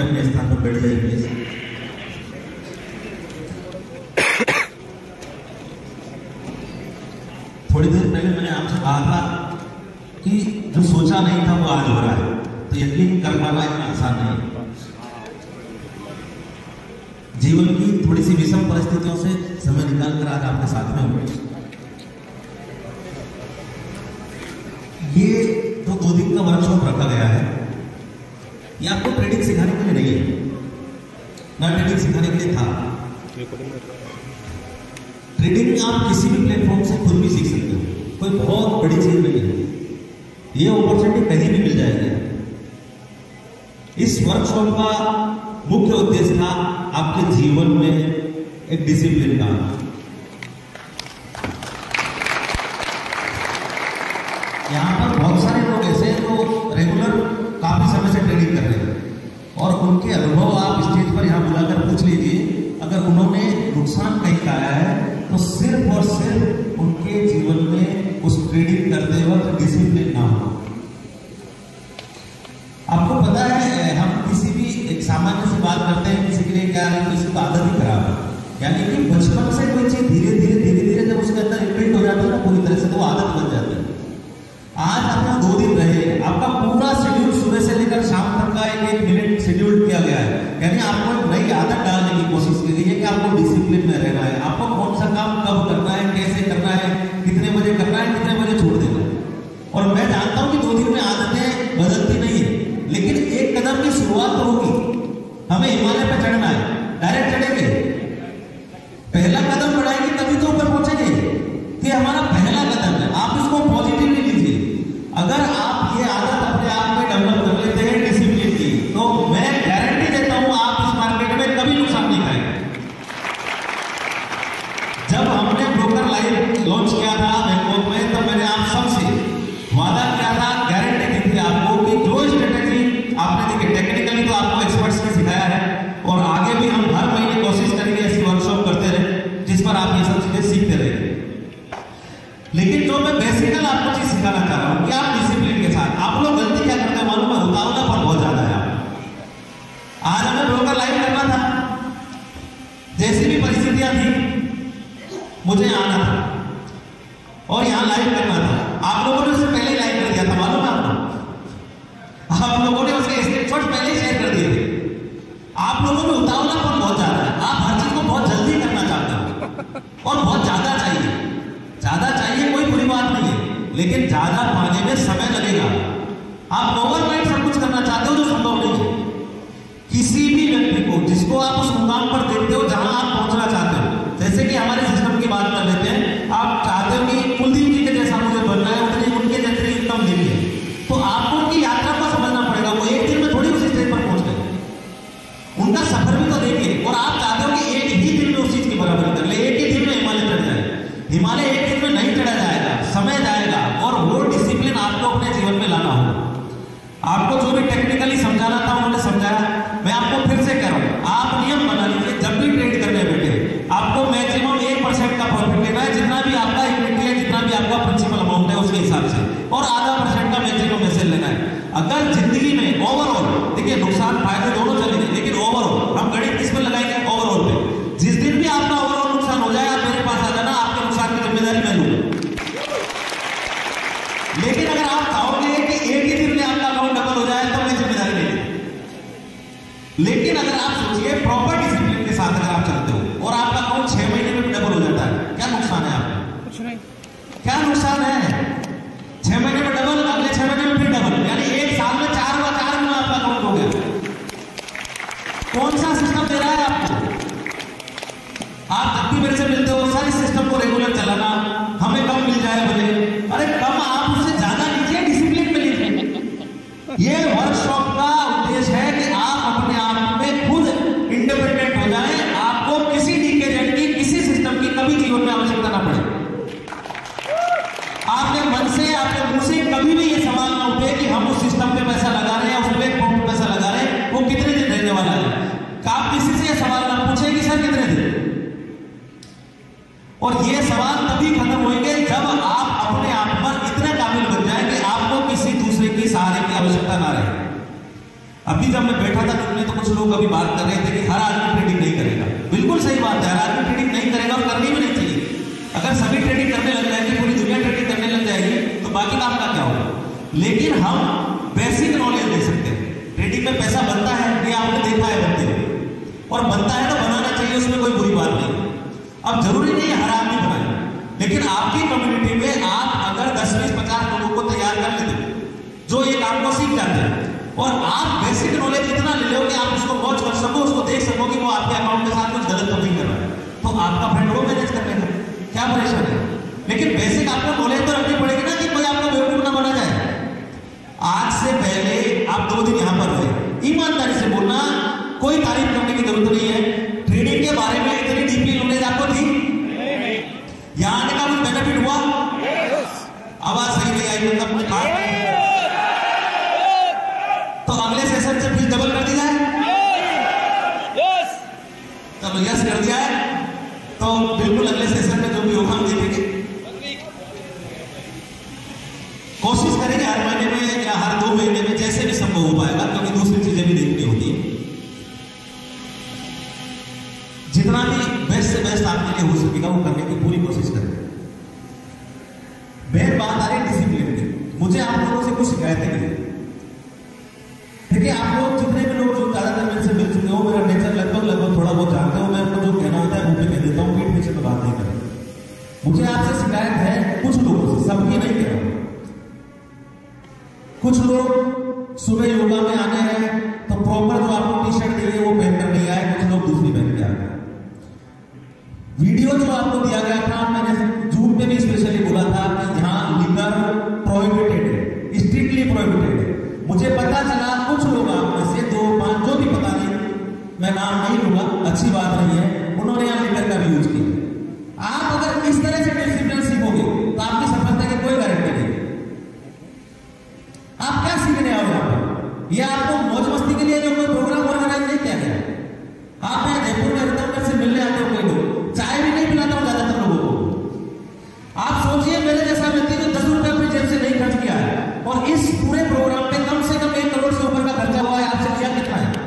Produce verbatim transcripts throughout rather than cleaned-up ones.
अपने स्थान पर बैठ जाइए प्लीज। थोड़ी देर पहले मैंने आपसे कहा था कि जो सोचा नहीं था वो आज हो रहा है, तो यकीन कर पाना इतना आसान नहीं। जीवन की थोड़ी सी विषम परिस्थितियों से समय निकाल कर आज आपके साथ में हूं। ये जो दो दिन का वर्कशॉप रखा गया है, ये आपको ट्रेडिंग सिखाने के लिए नहीं है, ना ट्रेडिंग सिखाने के लिए था। ट्रेडिंग आप किसी भी प्लेटफॉर्म से खुद भी सीख सकते हो, कोई बहुत बड़ी चीज नहीं है। ये अपॉर्चुनिटी कहीं भी मिल जाएगी। इस वर्कशॉप का मुख्य उद्देश्य था आपके जीवन में एक डिसिप्लिन का। यहाँ पर बहुत सारे लोग ऐसे हैं जो रेगुलर काफी समय से ट्रेडिंग कर रहे हैं, और उनके अनुभव आप स्टेज पर यहाँ बुलाकर पूछ लीजिए। अगर उन्होंने नुकसान कहीं का है तो सिर्फ और सिर्फ उनके जीवन में उस ट्रेडिंग करते वक्त डिसिप्लिन ना हो। आपको पता है, हम किसी भी एक सामान्य से बात करते हैं, किसी के लिए क्या है, किसी की आदत ही खराब है। यानी कि बचपन से कोई चीज धीरे धीरे धीरे धीरे जब उसके अंदर इम्प्रिंट हो जाती है ना पूरी तरह से, तो वो आदत बन जाती है। आज आपको दो दिन रहे, आपका पूरा शेड्यूल सुबह से लेकर शाम तक का एक एक मिनट शेड्यूल किया गया है। यानी आपको एक नई आदत डालने की कोशिश की गई है कि आपको डिसिप्लिन में रहना है, आपको कौन सा काम कब करना है, कैसे करना है, कितने बजे करना है, कितने बजे छोड़ देना है। और मैं जानता हूं कि दो दिन में आदतें बदलती नहीं है, लेकिन एक कदम की शुरुआत तो होगी। हमें हिमालय पर चढ़ना है, डायरेक्ट चढ़ेंगे? पहला कदम बढ़ाएंगे तभी तो ऊपर पहुंचेंगे। कि हमारा पहला कदम है, आप इसको पॉजिटिवली लीजिए। अगर आप ये आदत अपने आप में डेवलप कर लेते हैं डिसिप्लिन की, तो मैं गारंटी देता हूं आप इस मार्केट में कभी नुकसान नहीं खाएंगे। जब हमने ब्रोकर लाइव लॉन्च किया था बैंकॉक में, तो मैंने आप सबसे वादा किया था, गारंटी दी थी आपको कि जो स्ट्रेटेजी आपने देखी, टेक्निकली तो आपको एक्सपर्ट्स ने सिखाया है, और आगे भी हम हर महीने कोशिश करेंगे ऐसी वर्कशॉप करते रहे जिस पर आप ये सब चीजें सीखते रहे। लेकिन जो मैं बेसिकल आपको चीज सिखाना चाह रहा हूं कि आप डिसिप्लिन के साथ, आप लोग गलती क्या करते हैं मालूम है? उतावलापन बहुत ज्यादा है। आज हमें ब्रोकर लाइव करना था, जैसी भी परिस्थितियां थी मुझे आना था और यहां लाइव करना था। आप लोगों ने उससे पहले लाइव कर दिया था, मालूम है आपको? आप लोगों ने उसके स्क्रीनशॉट पहले शेयर कर दिए थे। आप लोगों में उतावलापन बहुत ज्यादा है, आप हर चीज को बहुत जल्दी करना चाहते हो और बहुत ज्यादा चाहिए। ज्यादा चाहिए कोई बुरी बात नहीं है, लेकिन ज्यादा पाने में समय लगेगा। आप ओवरनाइट सब कुछ करना चाहते हो जो संभव नहीं है। किसी भी व्यक्ति को जिसको आप उस मुकाम पर देखते हो जहां आप पहुंचना चाहते हो, जैसे कि हमारे सिस्टम की बात कर लेते हैं, आप चाहते हो कि कुलदीप जी के जैसा मुझे बनना है, उतनी उनके जैसी इनकम लेनी है, तो आपको उनकी यात्रा को समझना पड़ेगा। वो एक दिन में थोड़ी उस स्टेज पर पहुंच गए, उनका सफर भी तो देखिए। और आप चाहते हो कि एक ही दिन में उस चीज की बराबरी कर ले, एक ही दिन में हिमालय चढ़ जाए। हिमालय एक दिन में नहीं चढ़ा जाएगा, समय जाएगा, और वो डिसिप्लिन आपको अपने जीवन में लाना होगा। आपको जो भी टेक्निकली समझाना था उन्होंने समझाया, मैं आपको फिर से कह रहा हूं, आप नियम बना लीजिए। जब भी ट्रेड करने बैठे आपको मैक्सिमम एक परसेंट का प्रॉफिट लेना है, जितना भी आपका इक्विटी है, जितना भी आपका प्रिंसिपल अमाउंट है उसके हिसाब से, और आधा परसेंट का मैक्सिमम मैसेज लेना है। अगर जिंदगी में ओवरऑल, देखिए नुकसान फायदे दोनों चलेंगे, लेकिन ओवरऑल हम गणित किस पर लगाएंगे? ओवरऑल पे। जिस दिन भी आपका ओवरऑल नुकसान हो जाए, आप मेरे पास आ जाना, आपके नुकसान की जिम्मेदारी मैं लूंगा। लेकिन अगर आप चाहोगे कि एक ही दिन में आपका अकाउंट डबल हो जाए, तो मैं जिम्मेदारी नहीं लूंगा। लेकिन अगर आप सोचिए प्रॉपर डिसिप्लिन के साथ अगर आप चलते हो और आपका अकाउंट छह महीने में डबल हो जाता है, क्या नुकसान है आपका? कुछ नहीं। क्या नुकसान है? छह महीने में डबल, अगले छह महीने में फिर डबल, यानी एक साल में चार हुआ, चार गुना आपका अकाउंट हो गया। कौन सा सिस्टम दे रहा है आपको? आप जब भी मेरे से मिलते हो, सारे सिस्टम को रेगुलर चलाना, हमें कम मिल जाए बोले, अरे कम आप उससे ज्यादा लीजिए, डिसिप्लिन में लीजिए। ये वर्कशॉप का उद्देश्य है कि आप अपने आप में खुद इंडिपेंडेंट हो जाएं, आपको किसी डीकेजेंट की, किसी सिस्टम की कभी जीवन में आवश्यकता ना पड़े। आपके मन से, आपके मुंह से कभी भी ये सवाल ना उठे कि हम उस सिस्टम पे पैसा लगा रहे हैं, उस प्लेटफॉर्म पे पैसा लगा रहे हैं, वो कितने दिन रहने वाला है। आप किसी से ये सवाल ना पूछे कि सर कितने दिन, और ये सवाल तभी खत्म होंगे जब आप अपने आप पर इतने काबिल बन जाए कि आपको किसी दूसरे की सहारे की आवश्यकता ना रहे। अभी जब मैं बैठा था दिन में तो कुछ लोग अभी बात कर रहे थे कि हर आदमी ट्रेडिंग नहीं करेगा। बिल्कुल सही बात है, हर आदमी ट्रेडिंग नहीं करेगा और करनी भी नहीं चाहिए। अगर सभी ट्रेडिंग करने लग जाएंगे, पूरी दुनिया ट्रेडिंग करने लग जाएगी, तो बाकी काम का क्या होगा। लेकिन हम बेसिक नॉलेज दे सकते हैं। ट्रेडिंग में पैसा बनता है, ये आपने देखा है बनते हुए, और बनता है तो बनाना चाहिए, उसमें कोई बुरी बात नहीं। अब जरूरी नहीं है हर आदमी बनाए, लेकिन आपकी कम्युनिटी में आप अगर दस बीस पचास लोगों को तैयार कर लेते जो ये काम को सीख जाते हैं, और आप बेसिक नॉलेज इतना ले लो कि आप उसको वॉच कर सको, उसको देख सको कि वो आपके अकाउंट के साथ कुछ गलत तो नहीं कर रहा है, तो आपका फ्रेंड वो मैनेज कर लेगा, क्या परेशान है। लेकिन बेसिक आपको नॉलेज तो रखनी पड़ेगी ना, कि कोई आपका बेवकूफ ना बना जाए। आज से पहले आप दो दिन यहां पर रहे, ईमानदारी से बोलना, कोई तारीफ करने की जरूरत नहीं है। ट्रेडिंग के बारे में इतनी डीपली नॉलेज आपको थी? यहां आने का कुछ बेनिफिट हुआ? आवाज सही नहीं आई, मतलब कुछ बात नहीं। तो अगले सेशन से फीस डबल कर दी जाए? चलो यस कर दिया है, तो बिल्कुल अगले सेशन में जो भी होगा हम देखेंगे, कोशिश करेंगे हर महीने में या हर दो महीने में, जैसे भी संभव हो पाएगा, क्योंकि दूसरी चीजें भी देखनी होती है। जितना भी बेस्ट से बेस्ट आपके लिए हो सकेगा वो करने की पूरी कोशिश करें। मेन बात आ रही है डिसिप्लिन की। मुझे आप लोगों से कुछ शिकायतें नहीं, देखिए आप लोग जितने भी लोग जो ज्यादातर मेरे से मिल चुके हो, मेरा नेचर लगभग लगभग थोड़ा बहुत जानते हो, मैं आपको जो कहना होता है मुंह पे कह देता हूँ, पीठ पीछे तो बात नहीं करें। मुझे आपसे शिकायत है कुछ लोगों से, सबकी नहीं कह रहा। कुछ लोग सुबह योगा में आने हैं तो प्रॉपर जो आपको टी शर्ट दी गई वो पहनकर नहीं आए, कुछ लोग दूसरी पहन के आ गए। वीडियो जो आपको दिया गया था, मैंने जूम पे भी स्पेशली बोला था कि यहाँ लिकर प्रोहिबिटेड है, स्ट्रिक्टली प्रोहिबिटेड है। मुझे पता चला कुछ लोग आप में से दो पांच, जो भी पता नहीं, मैं नाम नहीं लूंगा, अच्छी बात नहीं है, उन्होंने यहाँ लिकर का भी यूज किया। आप अगर इस तरह से डिसिप्लिन सीखोगे तो आपकी सफलता की कोई गारंटी नहीं। आप क्या सीखने आओगे यहाँ पर? ये आपको मौज मस्ती के लिए जो कोई प्रोग्राम ऑर्गेनाइज नहीं किया गया। आप यहाँ जयपुर में रहते हो, से मिलने आते हो, कई लोग चाय भी नहीं पिलाता हूँ ज्यादातर लोगों को। आप सोचिए मेरे जैसा व्यक्ति जो दस रुपए अपनी जेब से नहीं खर्च किया है, और इस पूरे प्रोग्राम पे कम से कम एक करोड़ से ऊपर का खर्चा हुआ है, आपसे किया कितना है?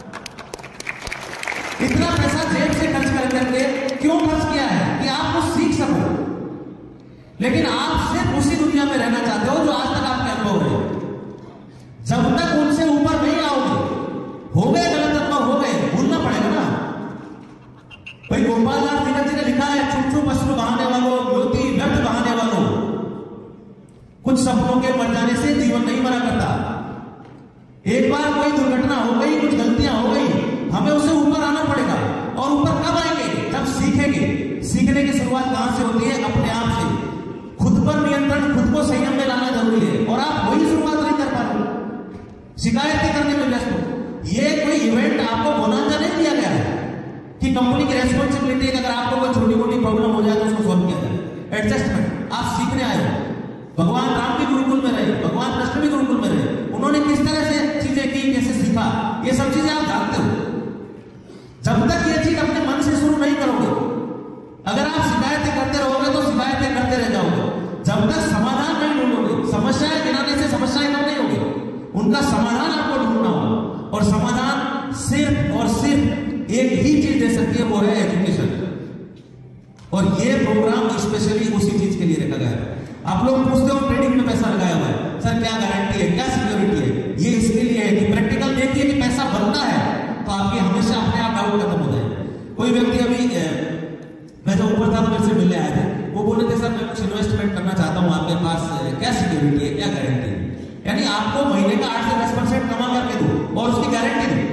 इतना पैसा जेब से खर्च कर करके क्यों खर्च किया है? कि आप कुछ सीख सको। लेकिन आप सिर्फ उसी दुनिया में रहना चाहते हो जो आज तक आपके अनुभव रहे। जब तक उनसे ऊपर नहीं आओगे, हो गए गलत अनुभव, हो गए, भूलना पड़ेगा ना। भाई गोपाल दास नीरज जी ने लिखा है, चुप चुप अश्रु बहाने वालों, ज्योति व्यर्थ बहाने वालों, कुछ सपनों के मर जाने से जीवन नहीं मरा करता। एक बार कोई दुर्घटना हो गई, कुछ गलतियां हो गई, हमें उसे ऊपर आना पड़ेगा। और ऊपर कब आएंगे? जब सीखेंगे। सीखने की शुरुआत कहां से होती है? अपने आप से। खुद पर नियंत्रण, खुद को संयम में लाना जरूरी है, और आप वही शुरुआत नहीं कर पा रहे, शिकायतें करने में व्यस्त हो। ये कोई इवेंट आपको बोनांजा नहीं दिया गया है कि कंपनी की रेस्पॉन्सिबिलिटी है, अगर आपको कोई छोटी मोटी प्रॉब्लम हो जाए तो उसको सॉल्व किया जाए। एडजस्टमेंट। आप सीखने आए हो। भगवान राम भी गुरुकुल में रहे, भगवान कृष्ण भी गुरुकुल में रहे, उन्होंने किस तरह से चीजें की, कैसे सीखा, ये सब चीजें आप जानते हो। जब तक ये चीज अपने मन से शुरू नहीं करोगे, अगर आप शिकायतें करते रहोगे तो शिकायतें करते रह जाओगे। जब तक समाधान नहीं ढूंढोगे, समस्याएं गिनाने से समस्याएं कम नहीं होगी, उनका समाधान आपको ढूंढना होगा। और समाधान सिर्फ और सिर्फ एक ही चीज दे सकती है, वो है एजुकेशन। और ये प्रोग्राम स्पेशली उसी चीज के लिए रखा गया है। आप लोग पूछते हो ट्रेडिंग में पैसा लगाया हुआ है, सर क्या गारंटी है, क्या सिक्योरिटी है? ये इसके लिए है कि प्रैक्टिकल देखिए कि पैसा बनता है तो आपकी हमेशा अपने आप डाउट खत्म हो जाए। कोई व्यक्ति अभी मैं जो ऊपर था तो मेरे से मिलने आए थे, वो बोले थे सर मैं कुछ इन्वेस्टमेंट करना चाहता हूँ, आपके पास क्या सिक्योरिटी है, क्या गारंटी है? यानी आपको महीने का आठ से दस परसेंट कमा करके दो और उसकी गारंटी दो।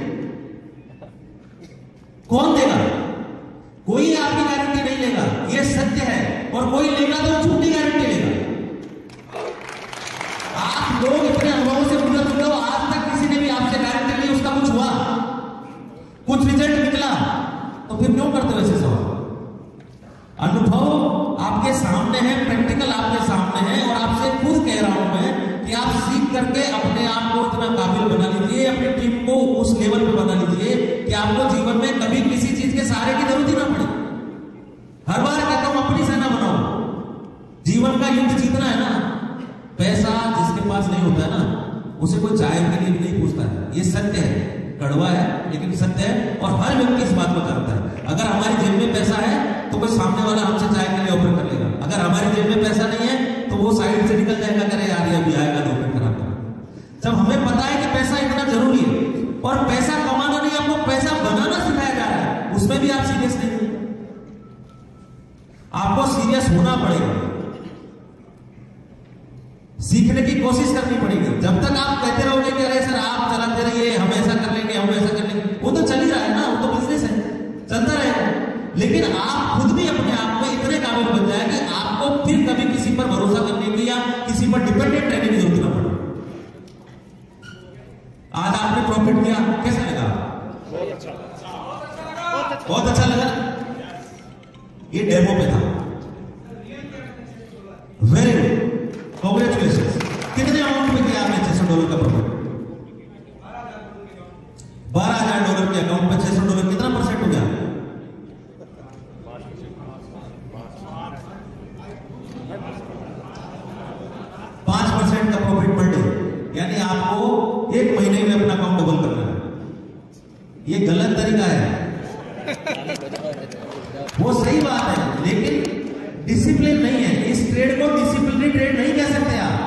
कौन देगा? कोई आपकी गारंटी नहीं लेगा, ये सत्य है। और कोई लेगा तो झूठी गारंटी लेगा। आप लोग इतने अनुभवों से गुजर चुके हो, आज तक किसी ने भी आपसे गारंटी ली, उसका कुछ हुआ, कुछ रिजल्ट निकला, तो फिर क्यों करते हो ऐसे सवाल? अनुभव आपके सामने है, प्रैक्टिकल आपके सामने है, और आपसे खुद कह रहा हूं मैं कि आप सीख करके अपने आप को इतना काबिल बना लीजिए, अपनी टीम को उस लेवल पे बना लीजिए कि आपको जीवन में कभी किसी चीज के सहारे की जरूरत ही ना पड़े। हर बार कहता हूं अपनी सेना बनाओ। जीवन का युद्ध जीतना है ना। पैसा जिसके पास नहीं होता है ना, उसे कोई चाय के लिए भी नहीं पूछता। सीखता है। ये सत्य है, कड़वा है लेकिन सत्य है, और हर व्यक्ति इस बात को जानता है। अगर हमारी जेब में पैसा है तो कोई सामने वाला हमसे चाय के लिए ऑफर कर लेगा, अगर हमारी जेब में पैसा नहीं है तो वो साइड से निकल जाएगा, करे यार ये अभी आएगा दो मिनट खराब कर। जब हमें पता है कि पैसा इतना जरूरी है, और पैसा कमाना नहीं, आपको पैसा बनाना सिखाया जा रहा है, उसमें भी आप सीरियस नहीं हो। आपको सीरियस होना पड़ेगा, सीखने की कोशिश करनी पड़ेगी। जब तक आप कहते रहोगे कि अरे सर आप चलाते रहिए, हम ऐसा कर लेंगे, हम ऐसा कर लेंगे, वो तो चल ही रहा है ना, वो तो बिजनेस है, चलता रहेगा। लेकिन आप खुद भी अपने आप में इतने काबिल बन जाए कि आपको फिर कभी किसी पर भरोसा करने की या किसी पर डिपेंडेंट रहने की जरूरत ना पड़े। आज आपने प्रॉफिट किया, कैसा लगा? बहुत अच्छा लगा। ये डेमो पे था। Very good, congratulation. कितने अमाउंट में किया आपने छह सौ डॉलर का प्रॉफिट? बारह हजार डॉलर के अकाउंट में छह सौ डॉलर, कितना परसेंट हो गया? पांच परसेंट का प्रॉफिट पर डे, यानी आपको एक महीने में अपना अकाउंट डबल करना है। ये गलत तरीका है, वो सही बात है, लेकिन डिसिप्लिन नहीं है। इस ट्रेड को डिसिप्लिनरी ट्रेड नहीं कह सकते आप।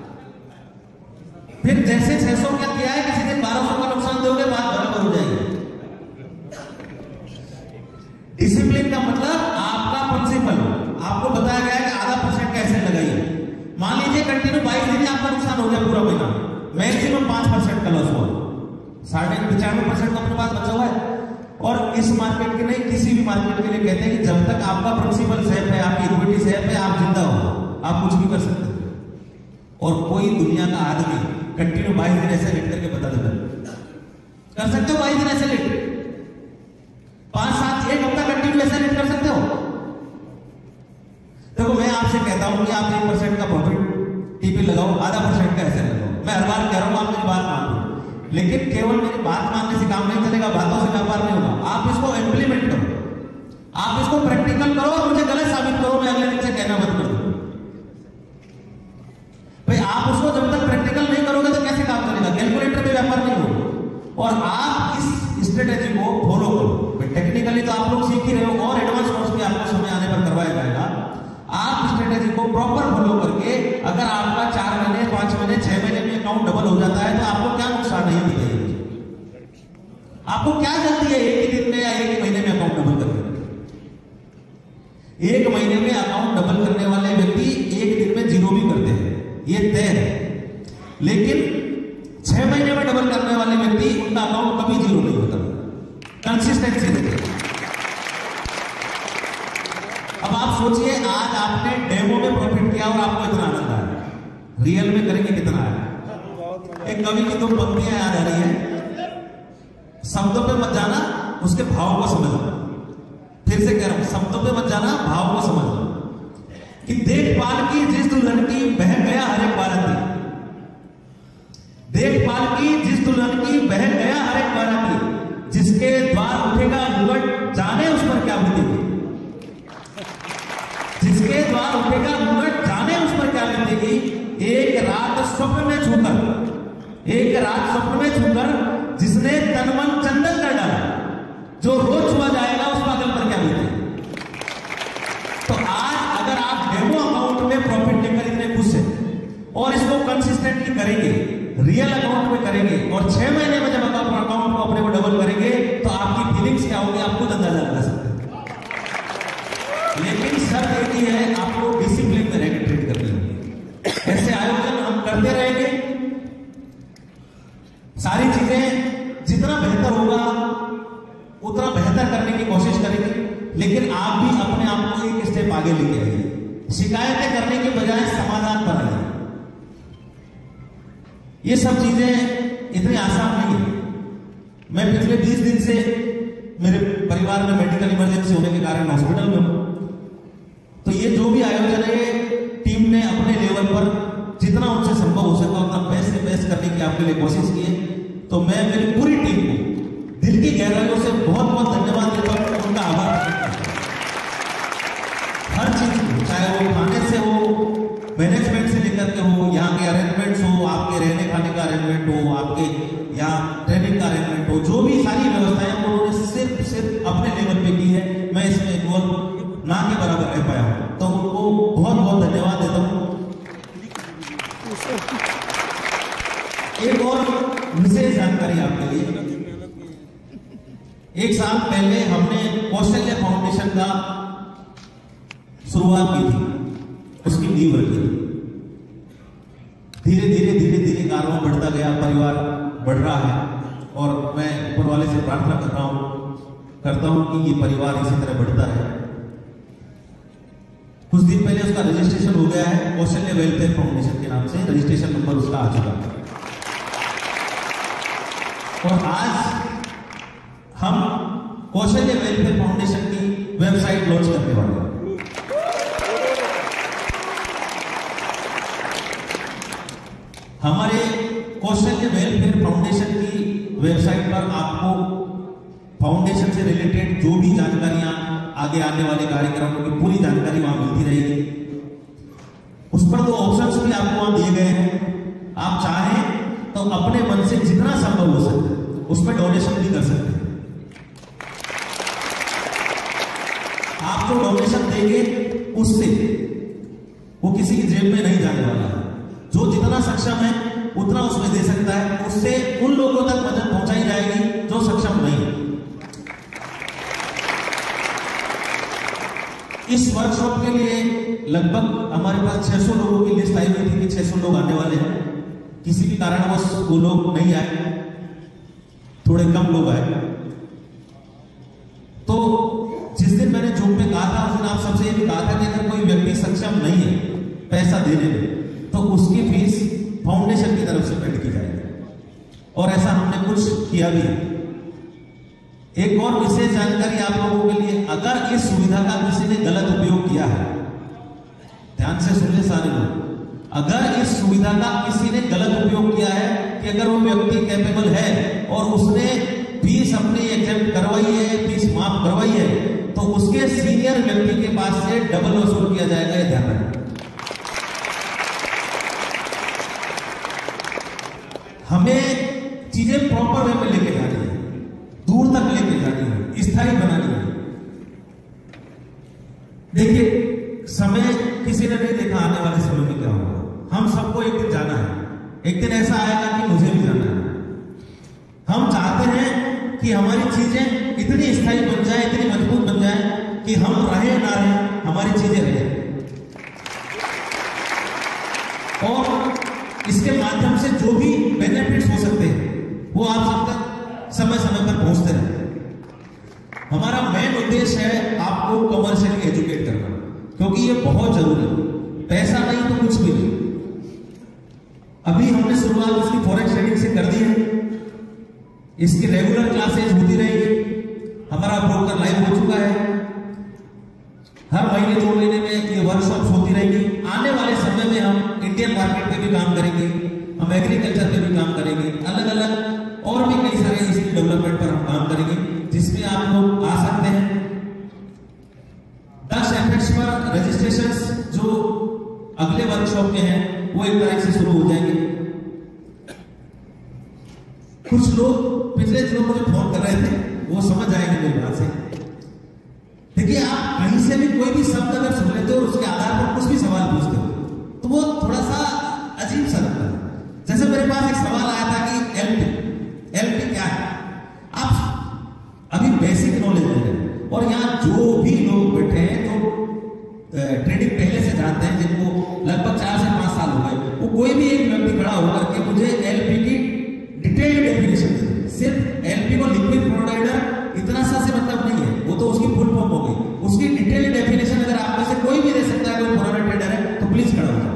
फिर जैसे छह सौ क्या किया है, किसी दिन बारह सौ का नुकसान दोगे, बात बराबर हो जाएगी। डिसिप्लिन का मतलब आपका प्रिंसिपल, आपको बताया गया है कि आधा परसेंट कैसे लगाइए। मान लीजिए कंटिन्यू बाईस दिन आपका नुकसान हो गया पूरा महीना, मैक्सिमम पांच परसेंट का लॉस हुआ, साढ़े पचानवे परसेंट तो अपने पास बचा हुआ है। और इस मार्केट के नहीं, किसी भी मार्केट के लिए कहते हैं कि जब तक आपका प्रिंसिपल सेफ है, आपकी इक्विटी सेफ है, आप जिंदा हो, आप कुछ भी कर सकते हैं। और कोई दुनिया का आदमी कंटिन्यू बाईस दिन ऐसे लेट करके बता देता कर सकते हो? बाईस दिन ऐसे लेट, पांच सात एक हफ्ता कंटिन्यू ऐसे लेट कर सकते हो? देखो मैं आपसे कहता हूं कि आप एक परसेंट का प्रॉफिट टीपी लगाओ, आधा परसेंट का ऐसे लगाओ। मैं हर बार कह रहा हूं आप मेरी बात मान लो, लेकिन केवल मेरी बात मानने से काम नहीं चलेगा, बातों से व्यापार नहीं होगा। आप इसको इंप्लीमेंट करो, आप इसको प्रैक्टिकल करो, और मुझे गलत साबित करो, मैं अगले दिन से कहना बंद कर दूं। भाई आप उसको जब तक प्रैक्टिकल नहीं करोगे तो कैसे काम चलेगा? कैलकुलेटर पे व्यापार नहीं होगा। और आप इस स्ट्रेटेजी को फॉलो करो। टेक्निकली तो आप लोग सीख ही रहे हो, और एडवांस कोर्स भी आपको समय आने पर करवाया जाएगा। आप स्ट्रेटेजी को प्रॉपर फॉलो करके अगर आपका चार महीने, पांच महीने, छह महीने में अकाउंट डबल हो जाता है तो आपको क्या नुकसान है बताइए? आपको क्या जल्दी है एक ही दिन में या एक ही महीने में अकाउंट डबल करने? एक महीने में अकाउंट डबल करने वाले व्यक्ति एक दिन में जीरो भी करते हैं, ये तय है। लेकिन छह महीने में डबल करने वाले व्यक्ति, उनका अकाउंट कभी जीरो नहीं होता, कंसिस्टेंसी देते। अब आप सोचिए, आज आपने डेमो में प्रॉफिट किया और आपको इतना आनंद आया, रियल में करेंगे कितना आया? एक कवि की दो पंक्तियां याद आ रही है, शब्दों पे मत जाना, उसके भाव को समझना। फिर से कह रहा हूं, शब्दों पे मत जाना, भाव को समझना। कि देखभाल की जिस दुल्हन की बह गया हर एक बाराती, देखभाल की जिस दुल्हन की बह गया हर एक बाराती, जिसके द्वार उठेगा घूंघट जाने उस पर क्या बीतेगी, जिसके द्वार उठेगा घूंघट जाने उस पर क्या बीतेगी। एक रात स्वप्न में छूकर, एक रात स्वप्न में छूकर जिसने तन मन चंदन कर डाला, जो रोज छुआ जाएगा उस पागल पर क्या बीतेगी। तो आज अगर आप डेमो अकाउंट में प्रॉफिट लेकर इतने खुश हैं और इसको कंसिस्टेंटली करेंगे, रियल अकाउंट में करेंगे, और छह महीने में जब अकाउंट को अपने को डबल करेंगे तो आपकी फीलिंग्स क्या होगी आप खुद अंदाजा लगा सकते हैं। लेकिन शर्त एक ही है, आपको डिसिप्लिन में रहकर ट्रेड करनी होगी। ऐसे आयोजन हम करते रहेंगे, सारी चीजें जितना बेहतर होगा उतना बेहतर करने की कोशिश करेंगे। लेकिन आप भी अपने आप को एक स्टेप आगे लेके आइए, शिकायतें करने के बजाय समाधान पर आइए। ये सब चीजें इतनी आसान नहीं है। मैं पिछले बीस दिन से मेरे परिवार में मेडिकल इमरजेंसी होने के कारण हॉस्पिटल में हूं, तो ये जो भी आयोजन है टीम ने अपने लेवल पर जितना उनसे संभव हो सका उतना बेस्ट से बेस्ट करने की आपके लिए कोशिश की है। तो मैं मेरी पूरी टीम को दिल की गहराइयों से बहुत बहुत धन्यवाद देता हूं, उनका आभार करता हूं। हर चीज, चाहे वो खाने से हो, मैनेजमेंट से लेकर के हो, यहाँ के अरेंजमेंट्स हो, आपके रहने खाने का अरेंजमेंट हो, आपके या ट्रेनिंग का अरेंजमेंट हो, जो भी सारी व्यवस्थाएं उन्होंने सिर्फ सिर्फ अपने लेवल पे की है। मैं इसमें इन्वॉल्व ना के बराबर रह पाया हूँ, तो उनको बहुत बहुत धन्यवाद देता हूँ। एक और विशेष जानकारी आपके लिए, एक साल पहले हमने कौशल्य फाउंडेशन का शुरुआत की थी, उसकी नींव रखी थी। धीरे धीरे धीरे धीरे कारवां बढ़ता गया, परिवार बढ़ रहा है और मैं ऊपर वाले से प्रार्थना कर रहा हूं करता हूं कि ये परिवार इसी तरह बढ़ता है। कुछ दिन पहले उसका रजिस्ट्रेशन हो गया है, कौशल्य वेलफेयर फाउंडेशन के नाम से रजिस्ट्रेशन नंबर उसका आ चुका है। और आज हम कौशल्य वेलफेयर फाउंडेशन की वेबसाइट लॉन्च करने वाले हैं। हमारे कौशल्य वेलफेयर फाउंडेशन की वेबसाइट पर आपको फाउंडेशन से रिलेटेड जो भी जानकारियां, आगे आने वाले कार्यक्रमों की पूरी जानकारी वहां मिलती रहेगी। उस पर दो ऑप्शंस भी आपको वहां दिए गए हैं। आप चाहें तो अपने मन से जितना संभव हो सके उसमें डोनेशन भी कर सकते हैं। आप जो डोनेशन देंगे उससे वो किसी की जेब में नहीं जाने वाला है। जो जितना सक्षम है उतना उसमें दे सकता है, उससे उन लोगों तक मदद पहुंचाई जाएगी जो सक्षम नहीं है। इस वर्कशॉप के लिए लगभग हमारे पास छह सौ लोगों की लिस्ट आई हुई थी कि छह सौ लोग आने वाले हैं। किसी भी कारणवश वो लोग नहीं आए, थोड़े कम लोग आए। तो जिस दिन मैंने जूम में कहा था उस दिन आप सबसे ये भी कहा था कि अगर कोई व्यक्ति सक्षम नहीं है पैसा देने में तो उसकी फीस फाउंडेशन की तरफ से पेड की जाएगी, और ऐसा हमने कुछ किया भी है। एक और विशेष जानकारी आप लोगों के लिए, अगर इस सुविधा का किसी ने गलत उपयोग किया है, ध्यान से सुन ले सारे लोग, अगर इस सुविधा का किसी ने गलत उपयोग किया है कि अगर वो व्यक्ति कैपेबल है और उसने फीस अपनी एग्जेम्प्ट करवाई है, फीस माफ करवाई है, तो उसके सीनियर व्यक्ति के पास से डबल वसूल किया जाएगा। ये ध्यान रखें। हमें चीजें प्रॉपर वे में लेके जानी है, दूर तक लेके जानी है, स्थायी बनानी है। देखिए, समय किसी ने नहीं देखा आने वाले समय में क्या होगा। हम सबको एक दिन जाना है, एक दिन ऐसा आएगा कि मुझे भी जाना है। हम चाहते हैं कि हमारी चीजें इतनी स्थायी बन जाए, इतनी मजबूत बन जाए कि हम रहे ना रहे, हमारी चीजें रहे। और इसके माध्यम से जो भी बेनिफिट्स हो सकते हैं वो आप सब तक समय समय पर पहुंचते रहे। हमारा मेन उद्देश्य है आपको कमर्शियली एजुकेट करना, क्योंकि ये बहुत जरूरी है। पैसा नहीं तो कुछ भी नहीं। अभी हमने शुरुआत उसकी फॉरेक्स ट्रेडिंग से कर दी है। इसकी रेगुलर क्लासेज होती रहेगी। हमारा ब्रोकर लाइव हो चुका है। हर महीने दो महीने में ये वर्कशॉप होती रहेगी। आने वाले समय में हम इंडियन मार्केट पे भी काम करेंगे, हम एग्रीकल्चर पे भी काम करेंगे, अलग अलग और भी कई सारे इसकी डेवलपमेंट पर हम काम करेंगे, जिसमें आप लोग आ सकते हैं। दस एफएक्स पर रजिस्ट्रेशंस जो अगले वर्कशॉप के हैं वो एक तारीख से शुरू हो जाएंगे। कुछ लोग पिछले दिनों मुझे फोन कर रहे थे, वो समझ आएंगे मेरी बात से। देखिए, आप कहीं से भी कोई भी शब्द अगर सुन लेते हो और उसके आधार पर कुछ भी सवाल पूछते हो तो वो थोड़ा सा अजीब सा लगता है। जैसे मेरे पास एक सवाल आया था कि एलपी एलपी क्या है। आप अभी बेसिक नॉलेज ले रहे हैं, और यहाँ जो भी लोग बैठे हैं तो ट्रेडिंग पहले से जानते हैं, जिनको लगभग चार से पांच साल हो गए, वो कोई भी एक व्यक्ति खड़ा होकर के मुझे एलपी की डिटेल्ड डेफिनेशन दे। सिर्फ एलपी को लिक्विड प्रोवाइडर इतना सा से मतलब नहीं है, वो तो उसकी फुल फॉर्म हो गई। उसकी डिटेल्ड डेफिनेशन अगर आप में से कोई भी दे सकता है, कोई पुराना ट्रेडर है, तो प्लीज खड़ा हो जाओ।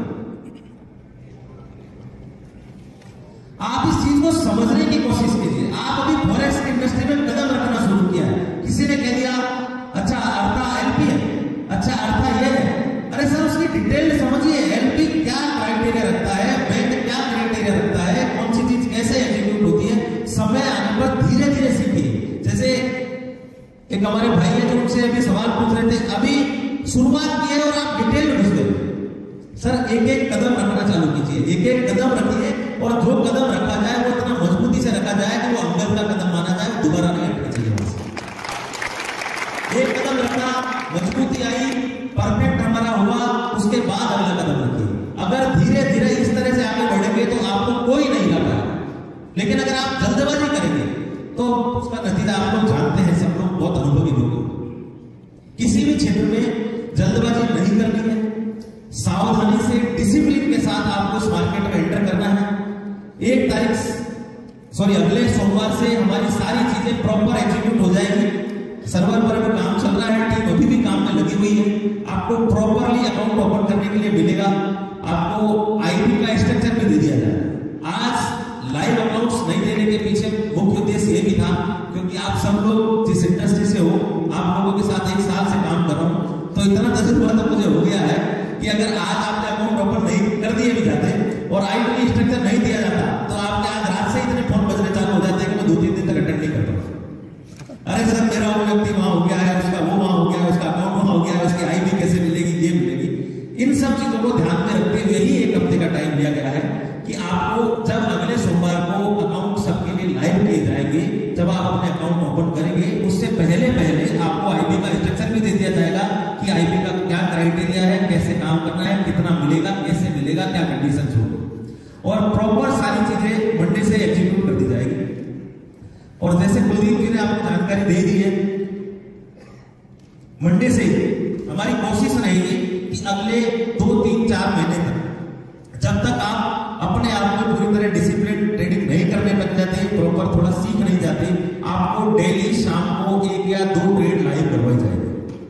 आप इस चीज को समझने की कोशिश कीजिए। आप अभी फॉरेक्स इंडस्ट्री में कदम रखना शुरू किया है, किसी ने कह दिया अच्छा अर्था एलपी है, अच्छा अर्था ये है। अरे सर, उसकी डिटेल समझिए। एलपी क्या क्राइटेरिया रखता है, बैंक क्या क्राइटेरिया रखता है, कौन सी चीज कैसे एग्जीक्यूट होती है, समय आने पर धीरे धीरे सीखिए। जैसे एक हमारे भाई है जो उनसे अभी सवाल पूछ रहे थे, अभी शुरुआत की है और आप डिटेल में घुस गए। सर, एक एक कदम रखना चालू कीजिए, एक एक कदम रखिए और जो कदम रखा जाए वो इतना मजबूती से रखा जाए कि वो अंगद का कदम माना जाए, दोबारा नहीं हटना चाहिए वहां से। एक कदम रखा, मजबूती आई, परफेक्ट हमारा हुआ, उसके बाद अगला कदम रखिए। अगर धीरे धीरे इस तरह से आगे बढ़ेंगे तो आपको कोई नहीं ला पाएगा, लेकिन अगर आप जल्दबाजी करेंगे तो उसका नतीजा आप लोग जानते हैं, सब लोग बहुत अनुभवी लोग। किसी भी क्षेत्र में जल्दबाजी नहीं करनी है, सावधानी से डिसिप्लिन के साथ आपको इस मार्केट में एंटर करना है। एक तारीख सॉरी अगले सोमवार से हमारी सारी चीजें प्रॉपर एग्जीक्यूट हो जाएगी। सर्वर पर भी काम चल रहा है, टीम अभी भी काम में लगी हुई है। आपको प्रॉपरली अकाउंट ओपन करने के लिए मिलेगा, आपको आईपी का स्ट्रक्चर भी दे दिया जाए। आज लाइव अकाउंट्स नहीं देने के पीछे मुख्य उद्देश्य ये भी था क्योंकि आप सब लोग जिस इंडस्ट्री से हो, आप लोगों के साथ एक साल से काम कर रहा हूं, तो इतना तजुर्बा तो मुझे हो गया है कि अगर आज आपने अकाउंट ओपन नहीं कर दिए भी जाते और आईपी स्ट्रक्चर नहीं दिया जाता तो आपके आज रात से इतने फोन बजने चालू हो जाते हैं कि मैं दो तीन दिन तक अटेंड नहीं कर पाता। अरे सर मेरा वो व्यक्ति वहां हो गया है, उसका वो वहां हो गया है, उसका अकाउंट वहां हो गया है, उसकी आईपी कैसे मिलेगी, ये मिलेगी। इन सब चीजों को ध्यान में रखते हुए ही एक हफ्ते का टाइम दिया गया है कि आपको जब अगले सोमवार को अकाउंट सबके लिए लाइव किए जाएंगे, जब आप अपने अकाउंट ओपन करेंगे उससे पहले पहले आपको आईपी का स्ट्रक्चर भी दे दिया जाएगा कि आईपी का क्या क्राइटेरिया है, कैसे काम करना है, कितना मिलेगा, कैसे मिलेगा, क्या कंडीशन होगी, और प्रॉपर सारी चीजें मंडे से एग्जीक्यूट कर दी जाएगी। और जैसे कुलदीप जी ने आपको जानकारी दे दी है, मंडे से हमारी कोशिश रहेगी कि अगले दो तीन चार महीने तक जब तक आप अपने आप को पूरी तरह डिसिप्लिन ट्रेडिंग नहीं करने लग जाते, प्रॉपर थोड़ा सीख नहीं जाते, आपको डेली शाम को एक या दो ट्रेड लाइव करवाई जाएगी।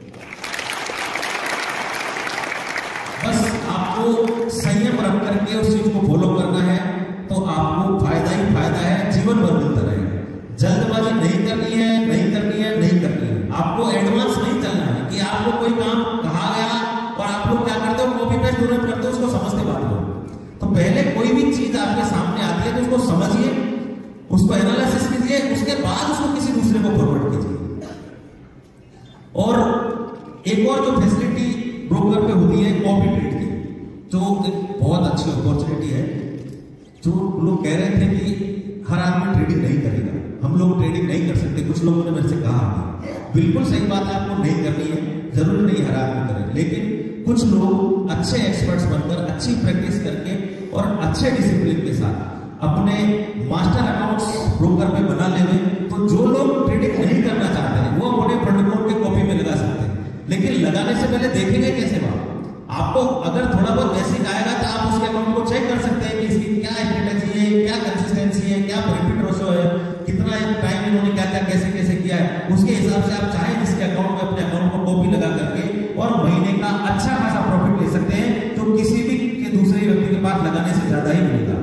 बस आपको संयम रख करके उस चीज को फॉलो करना है तो आपको फायदा ही फायदा है, जीवन भर मिलता रहेगा। जल्दबाजी नहीं करनी है, नहीं करनी है, नहीं करनी है। आपको एडवांस नहीं चलना है कि आपको कोई काम कहा गया और आप लोग क्या करते हो, कॉपी पेस्ट तुरंत करते हो, उसको समझते बात हो। तो पहले कोई भी चीज आपके सामने आती है तो उसको समझिए, उसको एनालिसिस कीजिए, उसके बाद उसको किसी दूसरे को फॉरवर्ड कीजिए। और एक और जो फैसिलिटी ब्रोकर पे होती है कॉपी ट्रेड की, जो एक बहुत अच्छी अपॉर्चुनिटी है। जो लोग कह रहे थे कि हर आदमी ट्रेडिंग नहीं करेगा, हम लोग ट्रेडिंग नहीं कर सकते, कुछ लोगों ने मेरे से कहा, बिल्कुल सही बात है, आपको नहीं करनी है, जरूरी नहीं हर आदमी करे, लेकिन कुछ लोग अच्छे एक्सपर्ट्स बनकर अच्छी प्रैक्टिस करके और अच्छे डिसिप्लिन के साथ अपने मास्टर अकाउंट्स ब्रोकर पे बना लेंगे। तो जो लोग ट्रेडिंग नहीं करना चाहते हैं वो अपने फ्रंट कोड के कॉपी में लगा सकते हैं, लेकिन लगाने से पहले देखेंगे कैसे बात। आपको अगर थोड़ा बहुत बेसिक आएगा तो आप उसके अकाउंट को चेक कर सकते हैं कि इसकी क्या स्ट्रेटेजी है, क्या कंसिस्टेंसी है, क्या प्रॉफिट रेशो है, कितना टाइम इन्होंने क्या क्या कैसे कैसे किया है, उसके हिसाब से आप चाहे जिसके अकाउंट में अपने अकाउंट को कॉपी लगा करके और महीने का अच्छा खासा प्रॉफिट ले सकते हैं, जो किसी भी के दूसरे व्यक्ति के पास लगाने से ज्यादा ही मिलेगा।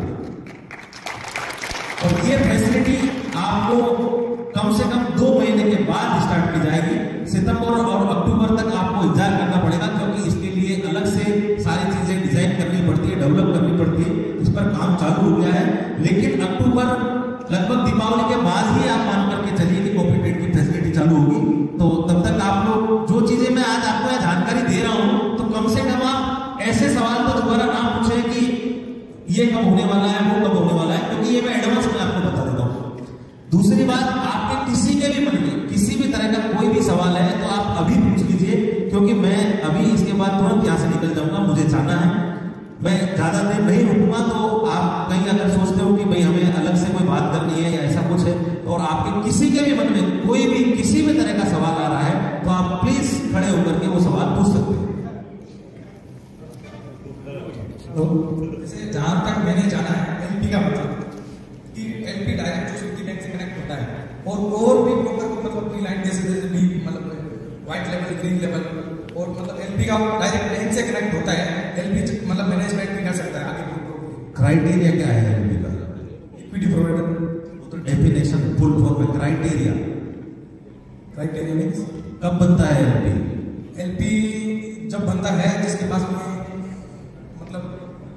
और ये फैसिलिटी आपको कम से कम दो महीने के बाद स्टार्ट की जाएगी। सितंबर और अक्टूबर तक आपको इंतजार करना पड़ेगा क्योंकि इसके लिए अलग से सारी चीजें डिजाइन करनी पड़ती है, डेवलप करनी पड़ती है, इस पर काम चालू हो गया है। लेकिन अक्टूबर लगभग दीपावली के बाद ही आप मान करके चलिए कि कॉपी ट्रेड की फैसिलिटी चालू होगी। तो तब तक आप लोग जो चीजें मैं आज आपको यह जानकारी दे रहा हूं तो कम से कम आप ऐसे सवाल तो दोबारा ना पूछे कि ये कब होने वाला है, वो कब होने वाला है, क्योंकि ये मैं एडवांस में आपको बता देता हूँ। दूसरी बात, आपके किसी के भी मन में किसी भी तरह का कोई भी सवाल है तो आप अभी पूछ लीजिए, क्योंकि मैं अभी इसके बाद तुरंत यहाँ से निकल जाऊंगा, मुझे जाना है, मैं ज्यादा देर नहीं रुकूंगा। तो आप कहीं अगर सोचते हो कि भाई हमें अलग से कोई बात करनी है या ऐसा कुछ है और आपके किसी के भी मन में कोई भी किसी भी तरह का सवाल आ रहा है तो आप प्लीज खड़े होकर के वो सवाल पूछ सकते हैं। तो जहां तक मैंने जाना है एलपी का मतलब कि एलपी डायरेक्ट जो सिटी बैंक से कनेक्ट होता है और और भी ब्रोकर को मतलब अपनी लाइन जैसे जैसे भी मतलब व्हाइट लेवल, ग्रीन लेवल और मतलब एलपी का डायरेक्ट बैंक से कनेक्ट होता है। एलपी मतलब मैनेजमेंट भी कर सकता है आगे। क्राइटेरिया क्या है एलपी का? इक्विटी प्रोवाइडर, तो डेफिनेशन फुल फॉर्म में क्राइटेरिया क्राइटेरिया मींस कब बनता है एलपी? एलपी जब बनता है जिसके पास मतलब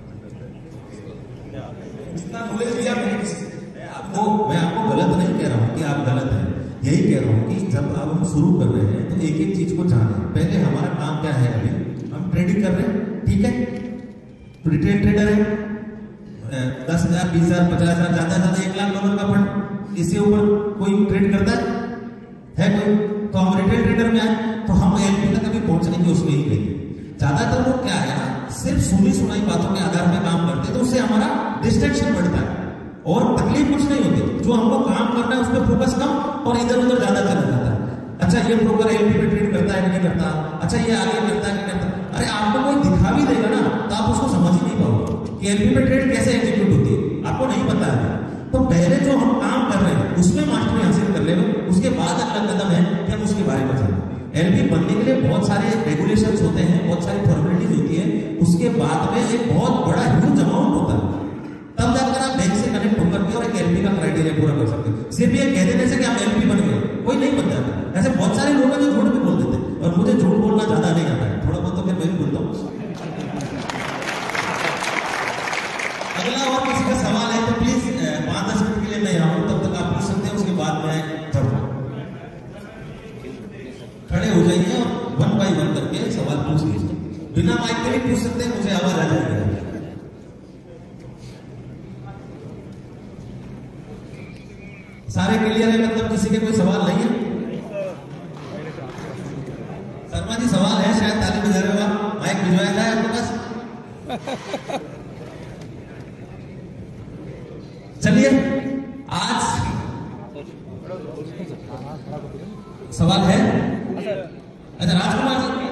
जितना नॉलेज लिया मैंने किसी आपको, मैं आपको गलत नहीं कह रहा हूँ कि आप गलत हैं, यही कह रहा हूँ कि जब अब हम शुरू कर रहे हैं तो एक एक चीज को जाने। पहले हमारा काम क्या है, अभी हम ट्रेडिंग कर रहे हैं, ठीक है, रिटेल ट्रेडर है, दस हजार बीस हजार पचास हजार ज्यादा ज्यादा एक लाख डॉलर का फंड, इससे ऊपर कोई ट्रेड करता है है कोई? तो हम रिटेल ट्रेडर में आए तो हम एलपी तक कभी पहुंच नहीं कि उसमें ही गए। ज्यादातर लोग क्या है ना, सिर्फ सुनी सुनाई बातों के आधार पर काम करते, तो उससे हमारा डिस्ट्रैक्शन बढ़ता है और तकलीफ कुछ नहीं होती। जो हमको काम करना है उस पर फोकस कम और इधर उधर ज्यादा चला जाता है। अच्छा ये ब्रोकर एलपी पे ट्रेड करता है कि नहीं करता, अच्छा ये आगे करता है कि नहीं करता, अरे आपको कोई दिखा भी देगा ना तो आप उसको समझ ही नहीं पाओगे कि एलपी पे ट्रेड कैसे एग्जीक्यूट होती है, आपको नहीं पता है। तो पहले जो हम काम कर रहे हैं उसमें मास्टरी हासिल कर लेंगे, उसके बाद अगला कदम है कि हम उसके बारे में जानें। एलपी बनने के लिए बहुत सारे रेगुलेशंस होते हैं, बहुत सारी फॉर्मेलिटीज होती है, उसके बाद में एक बहुत बड़ा ह्यूज अमाउंट होता है, तब जाकर आप बैंक से कनेक्ट होकर के और एक एलपी का क्राइटेरिया पूरा कर सकते हैं। सिर्फ ये कह देने से कि आप एलपी बन गए, कोई नहीं बन जाता। ऐसे बहुत सारे लोग हैं जो झूठ भी बोल देते हैं, और मुझे झूठ बोलना ज्यादा नहीं आता है, थोड़ा बहुत तो मैं भी बोलता हूँ। अगला और किसी का सवाल है तो प्लीज पांच दस मिनट के लिए मैं यहाँ हूँ, तब तक आप पूछ सकते हैं, उसके बाद मैं जाऊँगा। खड़े हो जाइए और वन बाई वन करके सवाल पूछ लीजिए, बिना माइक के भी पूछ सकते हैं, मुझे आवाज आ जाएगी। सारे क्लियर है, मतलब किसी के कोई सवाल नहीं है? शर्मा जी सवाल है, शायद ताली बजा रहे हो आप, माइक भिजवाया जाए आपके पास। चलिए आज सवाल है, अच्छा राजकुमार जी।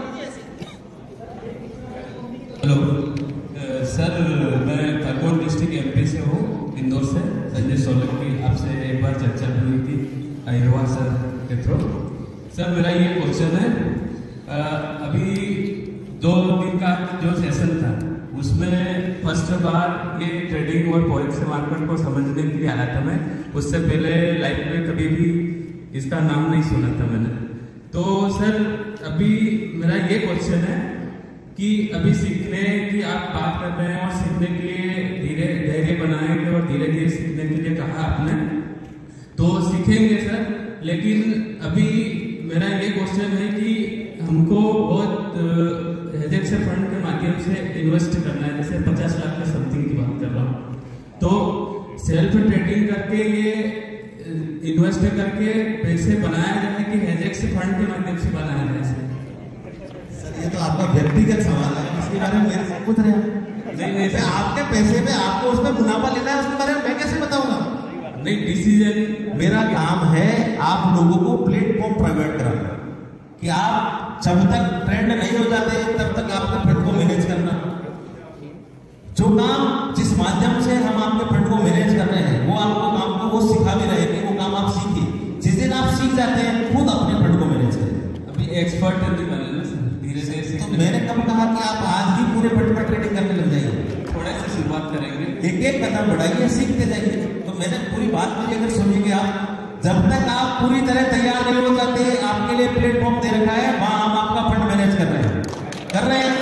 हेलो सर, मैं खरगोन डिस्ट्रिक्ट एमपी से हूँ, इंदौर से। संजय सोलंकी, आपसे एक बार चर्चा हुई थी अहिरवा सर के थ्रू। सर मेरा ये क्वेश्चन है, आ, अभी दो दिन का जो सेशन था उसमें फर्स्ट बार ये ट्रेडिंग और फॉरेक्स मार्केट को समझने के लिए आया था मैं। उससे पहले लाइफ में कभी भी इसका नाम नहीं सुना था मैंने। तो सर अभी मेरा ये क्वेश्चन है कि अभी सीखने की आप बात कर रहे हैं और सीखने के लिए धीरे धैर्य बनाएंगे और धीरे धीरे सीखने के लिए कहा आपने, तो सीखेंगे सर। लेकिन अभी मेरा ये क्वेश्चन है कि हमको बहुत हेजेक्स फंड के माध्यम से इन्वेस्ट करना है, जैसे पचास लाख के समथिंग की बात कर रहा हूँ, तो सेल्फ ट्रेडिंग करके ये इन्वेस्ट करके पैसे बनाया जाए कि हेजेक्स फंड के माध्यम से बनाया जाए? सर ये तो आपका व्यक्तिगत सवाल है, इसके बारे में मेरे से पूछ रहे हैं। नहीं नहीं सर, आपके पैसे में आपको उसमें मुनाफा लेना है, उसके बारे में मैं कैसे बताऊंगा? नहीं, डिसीजन मेरा काम है आप लोगों को प्लेटफॉर्म प्रोवाइड कराना, कि आप जब तक ट्रेंड नहीं हो जाते तब तक आपके फंड को मैनेज करना। जो काम जिस माध्यम से हम आपके फंड को मैनेज कर रहे हैं वो आपको काम को वो सिखा भी रहे हैं, वो काम आप सीखिए। जिस दिन आप सीख जाते हैं खुद अपने फंड को मैनेज करें। अभी एक्सपर्ट नहीं बने ना सर, धीरे धीरे। तो मैंने कब कहा कि आप आज ही पूरे फंड पर ट्रेडिंग करने लग जाइए? थोड़े से शुरुआत करेंगे, एक एक कदम बढ़ाइए, सीखते जाइए। तो मैंने पूरी बात मुझे अगर सुनिएगा आप, जब तक आप पूरी तरह तैयार नहीं हो जाते, आपके लिए प्लेटफॉर्म दे रखा है, वहां हम आपका फंड मैनेज कर रहे हैं कर रहे हैं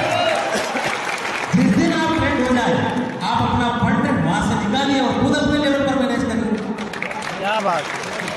जिस दिन आप ट्रेंड हो जाए आप अपना फंड वहां से निकालिए और खुद अपने लेवल पर मैनेज करिए। क्या बात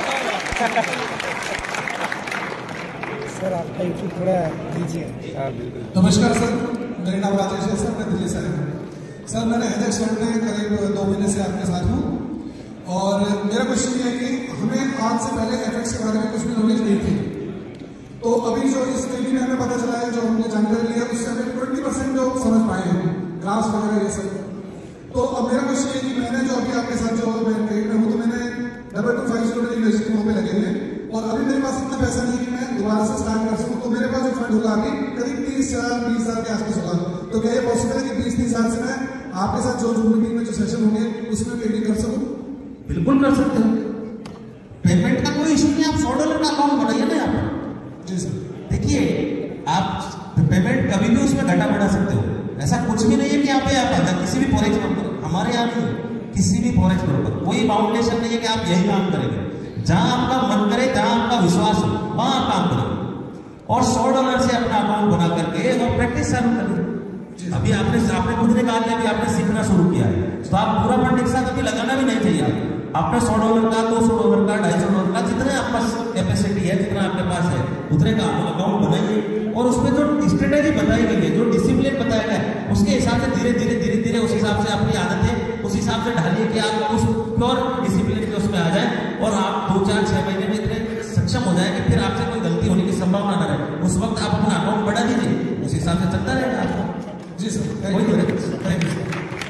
सर, आपका यूट्यूब थोड़ा दीजिए। नमस्कार सर, मेरा नाम राजेश है सर, मैं दिल्ली से आया हूँ। सर मैंने हेजेक्स फंड में करीब दो महीने से आपके साथ हूँ, और मेरा क्वेश्चन ये है कि हमें आज से पहले एफएक्स के बारे में कुछ भी नॉलेज नहीं थी। तो अभी जो इस टीवी में हमें पता चला है, जो हमने जानकारी ली है, उससे हमें ट्वेंटी परसेंट जो समझ पाए हैं, ग्राफ्स वगैरह ये सब। तो अब मेरा क्वेश्चन ये कि मैंने जो अभी आपके साथ जो मैं ट्रेड में हूँ, तो मैंने double two five zero university वहाँ पे लगे हुए हैं, और अभी मेरे पास इतना पैसा नहीं कि मैं दोबारा से स्टार्ट कर सकूँ। तो मेरे पास जो फंड होगा अभी करीब तीस हजार बीस हजार के आसपास होगा। तो क्या ये पॉसिबल है कि बीस तीस हजार से मैं आपके साथ जो जूम मीटिंग में जो सेशन होंगे उसमें ट्रेडिंग कर सकूँ? बिल्कुल कर सकते हो, पेमेंट का कोई इशू नहीं। आप सौ डॉलर का अकाउंट बनाइए ना यहाँ पर। जी सर। देखिए आप पेमेंट कभी भी उसमें घटा बढ़ा सकते हो, ऐसा कुछ भी नहीं है कि आप यहाँ पर किसी भी फॉरेक्स ब्रोकर, हमारे यहाँ नहीं, किसी भी फॉरेक्स ब्रोकर कोई बाउंडेशन नहीं है कि आप यही काम करेंगे। जहां आपका मन करे, जहां आपका विश्वास हो, वहां आप काम करेंगे और सौ डॉलर से अपना अकाउंट बना करके और प्रैक्टिस चालू करें। अभी आपने आपने खुद ने कहा कि अभी आपने सीखना शुरू किया है, तो आप पूरा फंड एक साथ अभी लगाना भी नहीं चाहिए। आपने सौ डॉलर का, दो सौ डॉलर का, ढाई सौ डॉलर का, जितने आपका कैपेसिटी है, जितना आपके पास है, उतने का आप अकाउंट बनाइए और उसमें जो स्ट्रेटेजी बताई गई है, जो डिसिप्लिन बताया गया है, उसके हिसाब से धीरे धीरे धीरे धीरे उस हिसाब से अपनी आदतें उस हिसाब से ढालिए कि आप उस प्योर डिसिप्लिन के उसमें आ जाए और आप दो चार छह महीने में इतने सक्षम हो जाए कि फिर आपसे कोई गलती होने की संभावना न रहे। उस वक्त आप अपना अकाउंट बढ़ा दीजिए, उस हिसाब से चलता रहेगा आपको। जी सर, कोई थैंक यू सर।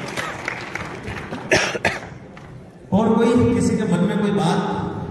और कोई किसी के मन में कोई बात?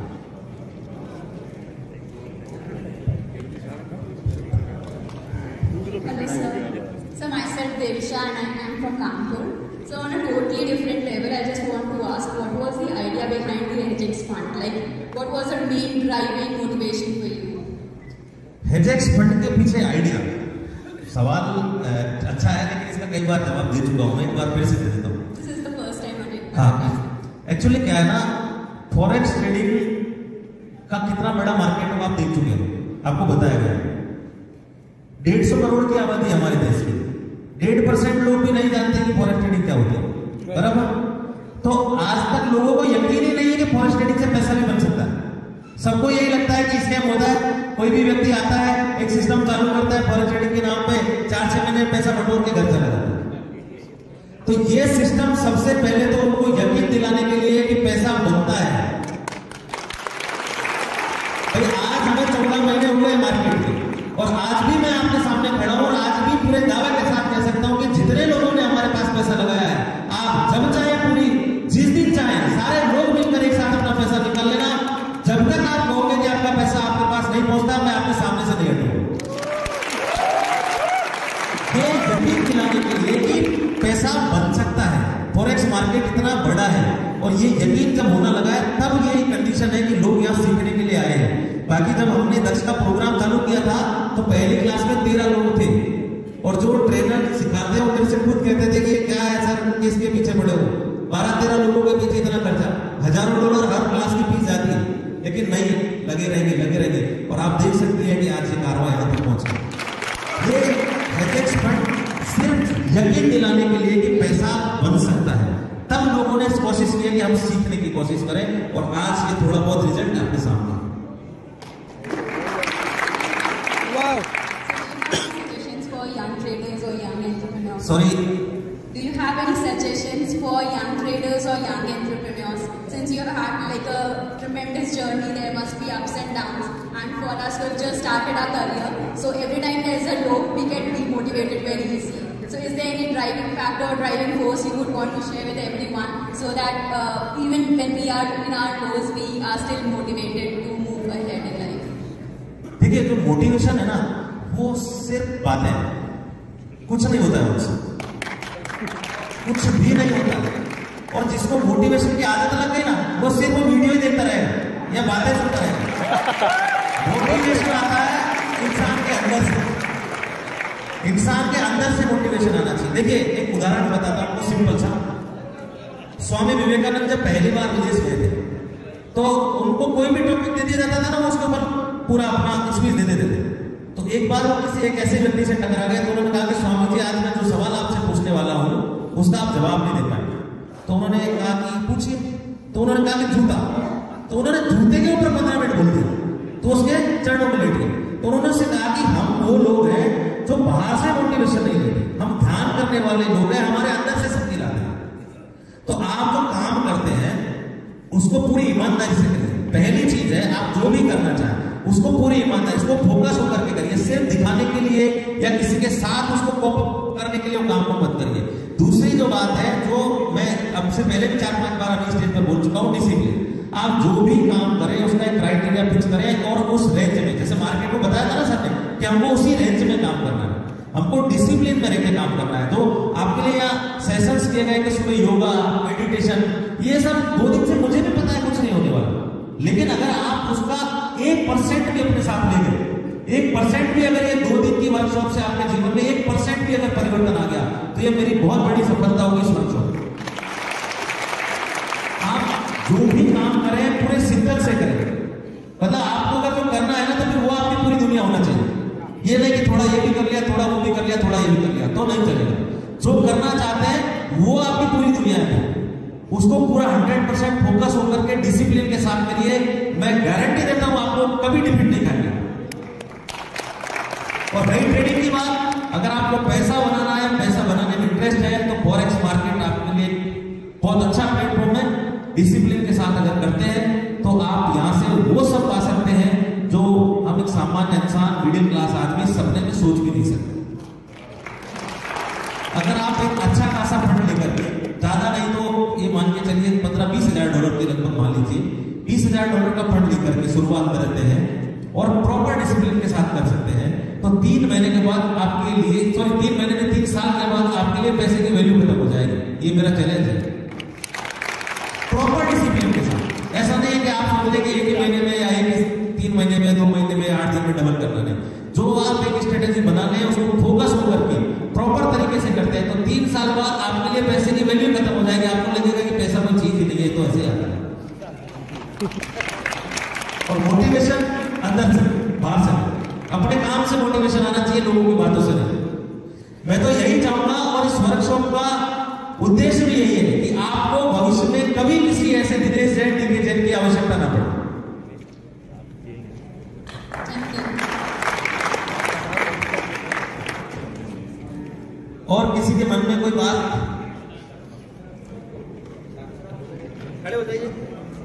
Hello sir. So myself Devisha and I am from Kanpur. So on a totally different level, I just want to ask, what was the idea behind the Hedgex Fund? Like, what was the main driving motivation for you? हेजेक्स fund के पीछे idea, सवाल अच्छा है लेकिन इसका कई बार जवाब दे चुका हूं, मैं एक बार फिर से दे देता हूं। This is the first time I did. हाँ, एक्चुअली क्या है ना, फॉरेक्स ट्रेडिंग का कितना बड़ा मार्केट है आप देख चुके हो, आपको बताया गया है। डेढ़ सौ करोड़ की आबादी हमारे देश की, डेढ़ परसेंट लोग भी नहीं जानते कि फॉरेक्स ट्रेडिंग क्या होती है, बराबर? तो आज तक लोगों को यकीन ही नहीं है कि फॉरेक्स ट्रेडिंग से पैसा भी बन सकता है। सबको यही लगता है कि स्कैम होता है, कोई भी व्यक्ति आता है, एक सिस्टम चालू करता है फॉरेक्स ट्रेडिंग के नाम पे, चार छह महीने पैसा बटोर के घर चला जाता है। तो ये सिस्टम सबसे पहले तो उनको यकीन दिलाने के लिए कि पैसा बनता है। भाई आज हमें चौदह महीने हुए मार्केट में और आज भी मैं आपके सामने खड़ा हूं और आज भी पूरे दावे के साथ कह सकता हूं कि जितने लोगों ने हमारे पास पैसा लगाया है, आप जब चाहे पूरी जिस दिन चाहे सारे लोग मिलकर एक साथ अपना पैसा निकाल लेना। जब तक आप कहोगे कि आपका पैसा आपके पास नहीं पहुंचता, मैं आपके सामने से नहीं हटूंगा। ये यकीन दिलाने के लिए कि पैसा बन सकता है, फॉरेक्स मार्केट इतना बड़ा है और ये यकीन जब होना लगा है तब ये कंडीशन है कि लोग यहाँ सीखने के लिए आए हैं। बाकी जब हमने दक्ष का प्रोग्राम चालू किया था तो पहली क्लास में तेरह लोग थे और जो ट्रेनर सिखाते हैं वो मेरे से खुद कहते थे कि क्या है सर, किसके पीछे पड़े हो, बारह तेरह लोगों के पीछे इतना खर्चा, हजारों डॉलर हर क्लास की फीस जाती है, लेकिन नहीं, लगे रहेंगे लगे रहेंगे और आप देख सकते हैं कि आज ये कारवा यहाँ तक पहुंचा। ये हेजेक्स फंड सिर्फ यकीन दिलाने के लिए कि पैसा बन सकता है, तब लोगों ने कोशिश की है कि हम सीखने की कोशिश करें और आज ये थोड़ा बहुत रिजल्ट आपके सामने। Suggestions for young traders or young entrepreneurs? Sorry. Do you have any suggestions for young traders or young entrepreneurs? Since you have had like a tremendous journey, there must be ups and downs. And for us who have just started our career, so every time there is a low, we get demotivated very easily. So is there any driving factor or driving force you would want to share with everyone so that uh, even when we are in our lows, we are still motivated to move ahead in life? देखिए, जो motivation है ना, वो सिर्फ बातें हैं, कुछ नहीं होता है उससे, कुछ भी नहीं होता। और जिसको मोटिवेशन की आदत लग गई ना, वो सिर्फ वीडियो ही देखता रहेगा या बातें सुनता रहेगा। मोटिवेशन आता है इंसान के अंदर से, इंसान के अंदर से मोटिवेशन आना चाहिए। देखिए, एक उदाहरण बताता हूं आपको सिंपल सा। स्वामी विवेकानंद जब पहली बार विदेश गए थे तो उनको कोई भी टॉपिक दे दिया जाता था ना, उसके ऊपर पूरा अपना स्पीच दे देते थे। तो एक बार वो किसी एक ऐसे व्यक्ति से टकरा गए तो उन्होंने कहा कि स्वामी जी, आज मैं जो सवाल आपसे पूछने वाला हूं उसका आप जवाब नहीं दे पाएंगे। तो उन्होंने कहा कि पूछिए। तो उन्होंने कहा कि जूता। तो उन्होंने जूते के ऊपर पंद्रह मिनट बोल दिया, तो उसके चरणों में लेट गए। तो उन्होंने उससे कहा कि हम वो लोग हैं जो बाहर से मोटिवेशन नहीं लेते, हम ध्यान करने वाले लोग हैं, हमारे अंदर से शक्ति लाते हैं। तो आप जो काम करते हैं उसको पूरी ईमानदारी से करिए। पहली चीज है, आप जो भी करना चाहें उसको पूरी ईमानदारी, उसको फोकस होकर के करिए। सिर्फ दिखाने के लिए या किसी के साथ उसको कॉप करने के लिए वो काम को मत करिए। दूसरी जो बात है, जो मैं अब से पहले भी चार पांच बार अभी स्टेज पर बोल चुका हूँ, डिसिप्लिन। आप जो भी काम करें उसका एक क्राइटेरिया फिक्स करें और उस रेंज में, जैसे मार्केट में बताया था ना सर ने कि हमको उसी रेंज में काम करना है, हमको डिसिप्लिन में रहकर काम करना है। तो आपके लिए यहाँ सेशंस किए गए कि सुबह योगा, मेडिटेशन, ये सब दो दिन से मुझे भी पता है कुछ नहीं होने वाला, लेकिन अगर आप उसका एक परसेंट भी अपने साथ ले गए, एक परसेंट भी अगर ये दो दिन की वर्कशॉप से आपके जीवन में एक परसेंट भी अगर परिवर्तन आ गया तो ये मेरी बहुत बड़ी सफलता होगी इस वर्कशॉप। आप जो भी काम करें पूरे शिद्दत से करें, मतलब आपको अगर जो करना है ना तो फिर वो आपकी पूरी दुनिया होना चाहिए। ये नहीं कि थोड़ा ये भी कर लिया, थोड़ा वो भी कर लिया, थोड़ा ये भी कर लिया, तो नहीं चलेगा। जो करना चाहते हैं वो आपकी पूरी दुनिया है। उसको पूरा हंड्रेड परसेंट फोकस होकर के डिसिप्लिन के साथ करिए। मैं गारंटी देता हूं आपको कभी डिफीट नहीं खाएंगे। और रही ट्रेडिंग की बात, अगर आपको पैसा बनाना है, पैसा बनाने में इंटरेस्ट है, तो फॉरेक्स मार्केट आपके लिए बहुत अच्छा प्लेटफॉर्म है। डिसिप्लिन के साथ अगर करते हैं तो आप यहां से वो सब पा सकते हैं जो हम एक सामान्य इंसान, मिडिल क्लास आदमी सपने में सोच भी नहीं सकते। अगर आप एक अच्छा खासा फंड लेकर के, ज्यादा नहीं तो ये मान के चलिए पंद्रह बीस हजार डॉलर के लगभग मान लीजिए, बीस हजार डॉलर का फंड लेकर के शुरुआत करते हैं और प्रॉपर डिसिप्लिन के साथ कर सकते हैं, तो तीन महीने के बाद आपके लिए, सॉरी तीन महीने में तीन साल के बाद आपके लिए पैसे की वैल्यू खत्म हो जाएगी। ये मेरा चैलेंज है, प्रॉपर डिसिप्लिन के साथ। ऐसा नहीं है कि आप सोच लें कि एक ही महीने में या एक तीन महीने में, दो महीने में, आठ दिन में डबल करना नहीं। जो आप एक स्ट्रेटेजी बना लें, उसको फोकस होकर के प्रॉपर तरीके से करते हैं, तो तीन साल बाद आपके लिए पैसे की वैल्यू खत्म हो जाएगी। आपको लगेगा कि पैसा कोई चीज ही नहीं है, तो ऐसे आता है। और मोटिवेशन अंदर से, बाहर से, अपने काम से मोटिवेशन आना चाहिए, लोगों की बातों से नहीं। मैं तो यही चाहूंगा, और इस वर्कशॉप का उद्देश्य भी यही है कि आपको भविष्य में कभी किसी ऐसे विदेश एजेंट की आवश्यकता ना पड़े। और किसी के मन में कोई बात? खड़े हो जाइए।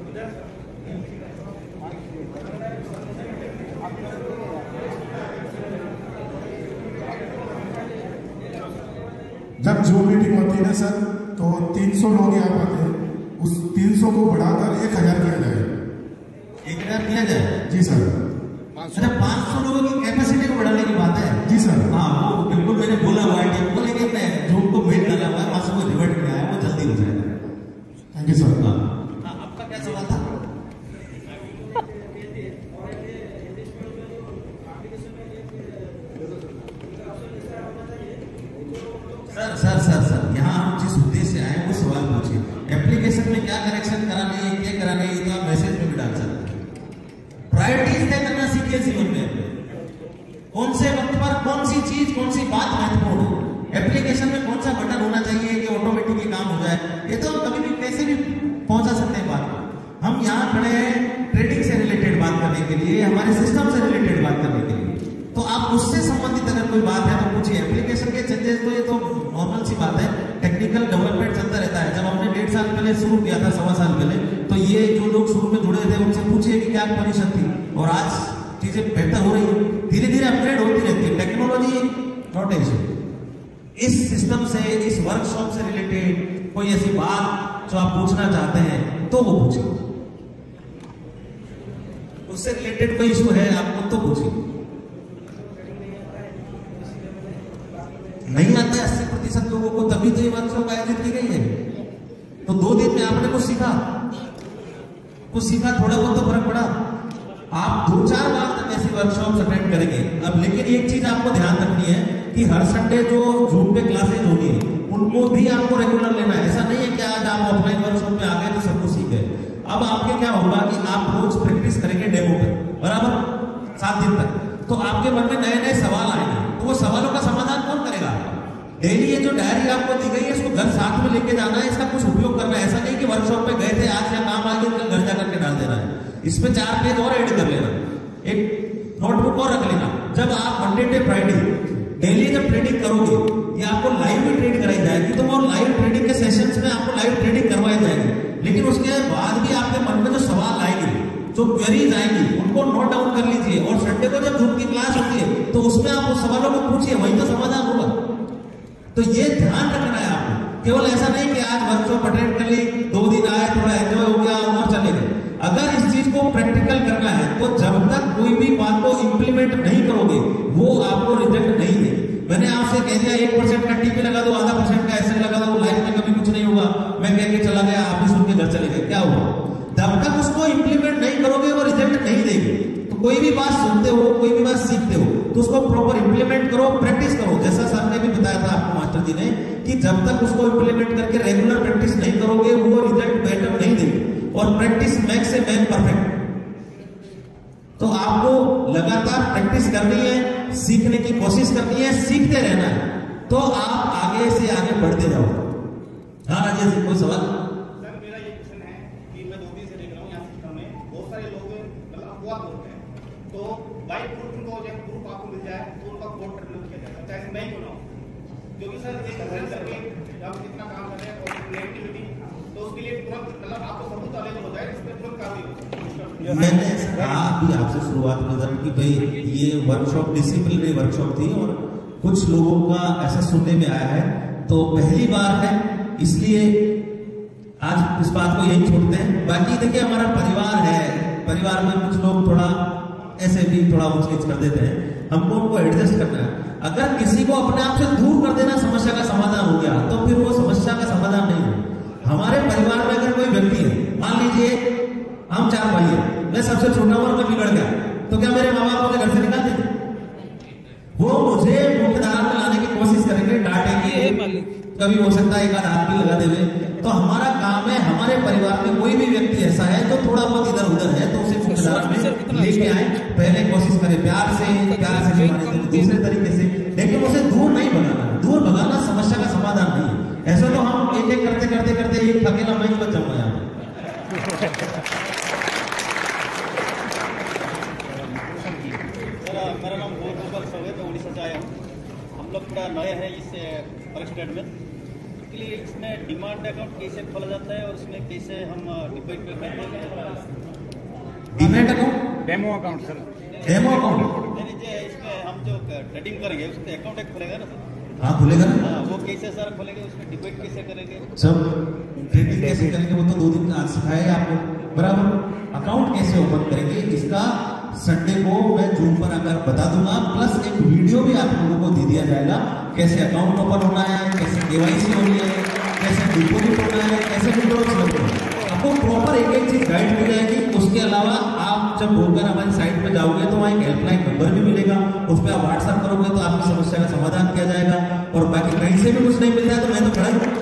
जब जूम मीटिंग होती है ना सर, तो तीन सौ लोग यहाँ आते हैं, उस तीन सौ को बढ़ाकर एक हजार किया जाए। एक हजार किया जाए? जी सर। अच्छा, पाँच सौ लोगों की कैपेसिटी को बढ़ाने की बात है? जी सर। हाँ, वो बिल्कुल मैंने बोला हुआ है टीम को, लेकिन मैं जूम को मेल डाला हुआ है, वहां से वो रिवर्ट में आया, वो जल्दी हो जाएगा। Thank you sir. हाँ, आपका क्या सवाल था? सर सर सर सर यहाँ हम जिस उद्देश्य से आए वो सवाल पूछिए। एप्लीकेशन में क्या करेक्शन कराने है, क्या कराने है, तो आप मैसेज में भी डाल सकते हैं। प्रायोरिटीज तय करना सीखिए जीवन में। कौन से वक्त पर कौन सी चीज, कौन सी बात महत्वपूर्ण है, एप्लीकेशन में कौन सा बटन होना चाहिए कि ऑटोमेटिक ये काम हो जाए, ये तो कभी भी कैसे भी पहुंचा सकते हैं बात। हम यहाँ खड़े हैं ट्रेडिंग से रिलेटेड बात करने के लिए, हमारे सिस्टम से रिलेटेड बात करने के लिए। तो आप उससे संबंधित अगर कोई बात है तो पूछिए। एप्लीकेशन के चेंजेस तो ये तो नॉर्मल सी बात है, टेक्निकल डेवलपमेंट चलता रहता है। जब हमने डेढ़ साल पहले शुरू किया था, सवा साल पहले, तो ये जो लोग शुरू में जुड़े थे उनसे पूछिए कि क्या कंडीशन थी, और आज चीजें बेहतर हो रही है, धीरे धीरे अपग्रेड होती रहती है टेक्नोलॉजी। Not issue. इस सिस्टम से, इस वर्कशॉप से रिलेटेड कोई ऐसी बात जो आप पूछना चाहते हैं तो वो पूछिए। उससे रिलेटेड कोई इशू है आपको तो पूछिए। नहीं आता है अस्सी प्रतिशत लोगों को, तभी तो ये वर्कशॉप आयोजित की गई है। तो दो दिन में आपने कुछ सीखा, कुछ सीखा, थोड़ा बहुत तो फर्क पड़ा। आप दो चार बार तक ऐसी वर्कशॉप अटेंड करेंगे। अब लेकिन एक चीज आपको ध्यान रखनी है कि हर संडे जो जूम पे क्लासेज होगी उनको भी आपको रेगुलर लेना है। ऐसा नहीं है कि आज आप ऑफलाइन वर्कशॉप में आ गए तो सब कुछ सीख गए। अब आपके क्या होगा कि आप रोज प्रैक्टिस करेंगे डेमो पे, बराबर सात दिन तक, तो आपके मन में नए नए सवाल आएंगे। तो वो सवालों का समाधान कौन करेगा? डेली ये जो डायरी आपको दी गई है इसको घर साथ में लेके जाना है, इसका कुछ उपयोग करना है। ऐसा नहीं कि वर्कशॉप पे गए थे, आज या काम आ गया, कल घर जाकर के डाल देना है। इसमें चार पेज और ऐड कर लेना, एक नोटबुक और रख लेना। जब आप मंडे टू फ्राइडे डेली जब ट्रेडिंग करोगे, ये आपको लाइव भी ट्रेड कराई जाएगी, तो वो लाइव ट्रेडिंग के सेशंस में आपको लाइव ट्रेडिंग करवाई जाएगी। लेकिन उसके बाद भी आपके मन में जो सवाल आएंगे, जो क्वेरीज आएंगी, उनको नोट डाउन कर लीजिए। और संडे को जब जूम की क्लास होती है तो उसमें आप उस सवालों को पूछिए, वही तो समाधान होगा। तो ये ध्यान रखना है आपको। केवल ऐसा नहीं कि आज वर्कशॉप अटेंड कर ली, दो दिन आए, थोड़ा एंजॉय हो गया और चले गए। अगर इस चीज को प्रैक्टिकल करना है तो जब तक कोई भी बात को इंप्लीमेंट नहीं करोगे वो आपको रिजल्ट नहीं दे। मैंने आपसे कह दिया एक परसेंट का टीपी लगा दो, आधा परसेंट का ऐसे लगा दो, लाइफ में कभी कुछ नहीं होगा। मैं कह के चला गया, आप भी सुन के घर चले गए, क्या हुआ? जब तक उसको इंप्लीमेंट नहीं करोगे वो रिजल्ट नहीं देगी। तो कोई भी बात सुनते हो, कोई भी बात सीखते हो, तो उसको प्रॉपर इंप्लीमेंट करो, प्रैक्टिस करो। जैसा सर ने भी बताया था आपको, मास्टर जी ने, कि जब तक उसको इंप्लीमेंट करके रेगुलर प्रैक्टिस नहीं करोगे वो रिजल्ट बेटर नहीं देगी। और प्रैक्टिस मैक से मैन परफेक्ट। तो आपको लगातार प्रैक्टिस करनी है, सीखने की कोशिश करनी है, सीखते रहना है, तो आप आगे से आगे बढ़ते जाओ। हाँ राजेश, कोई सवाल? बाई प्रूफ उनको जब प्रूफ आपको मिल जाए तो उनका कोर्ट ट्रिब्यूनल किया जाएगा, चाहे मैं क्यों ना हो। क्योंकि सर एक रिजल्ट करके जब कितना काम कर रहे हैं और क्रिएटिविटी, तो उसके लिए तुरंत मतलब आपको सबूत अवेलेबल हो जाए, इस पर तुरंत कार्रवाई हो। मैंने कहा भी आपसे शुरुआत में जब कि भाई ये वर्कशॉप डिसिप्लिनरी वर्कशॉप थी और कुछ लोगों का ऐसा सुनने में आया है, तो पहली बार है इसलिए आज इस बात को यही छोड़ते हैं। बाकी देखिए हमारा परिवार है, परिवार में कुछ लोग थोड़ा ऐसे भी थोड़ा ऊंच नीच कर देते हैं, हमको उनको एडजस्ट करना है। अगर किसी को अपने आप से दूर कर देना समस्या का समाधान हो गया तो फिर वो समस्या का समाधान नहीं है। हमारे परिवार में अगर कोई व्यक्ति है, मान लीजिए हम चार भाई हैं, मैं सबसे छोटा हूं और मैं बिगड़ गया, तो क्या मेरे माँ बाप मुझे घर से निकाल देंगे? वो मुझे मुख्य धारा में लाने की कोशिश करेंगे, डांटेंगे, कभी हो सकता है एक आध हाथ भी लगा देवे। तो हमारा काम है, हमारे परिवार में कोई भी व्यक्ति ऐसा है तो थोड़ा बहुत इधर उधर है तो उसे मुख्य धारा में लेके आए, पहले कोशिश करें प्यार से, प्यार से दूसरे तरीके से, लेकिन उसे दूर नहीं भगाना। दूर भगाना समस्या का समाधान नहीं है। ऐसा तो हम एक एक करते करते करते एक अकेला मंच पर जम गया। मेरा नाम गोपाल सवे, मैं उड़ीसा से आया हूँ। हम लोग थोड़ा नए हैं इस स्टेट में, इसके लिए इसमें डिमांड अकाउंट कैसे खोला जाता है और इसमें कैसे हम डिपॉजिट करते हैं? Demand account, demo account sir, demo account नहीं, इसमें हम जो ट्रेडिंग करेंगे उसमें अकाउंट एक खुलेगा ना सर? हाँ खुलेगा ना। हाँ, वो कैसे सर खोलेंगे, उसमें डिपॉजिट कैसे करेंगे? सब ट्रेडिंग कैसे करेंगे वो तो दो दिन आज सिखाएगा आपको, बराबर। अकाउंट कैसे ओपन करेंगे इसका संडे को मैं जूम पर आकर बता दूंगा, प्लस एक वीडियो भी आप लोगों को दे दिया जाएगा, कैसे अकाउंट ओपन होना है, कैसे केवाईसी होनी है, कैसे डिपॉजिट होना है, कैसे विड्रॉल्स होना है, आपको प्रॉपर एक एक चीज गाइड मिल जाएगी। उसके अलावा आप जब होकर हमारी साइट पे जाओगे तो वहाँ एक हेल्पलाइन नंबर भी मिलेगा, उस पर आप व्हाट्सएप करोगे तो आपकी समस्या का समाधान किया जाएगा। और बाकी कहीं से भी कुछ नहीं मिलता है तो मैं तो खड़ा हूँ।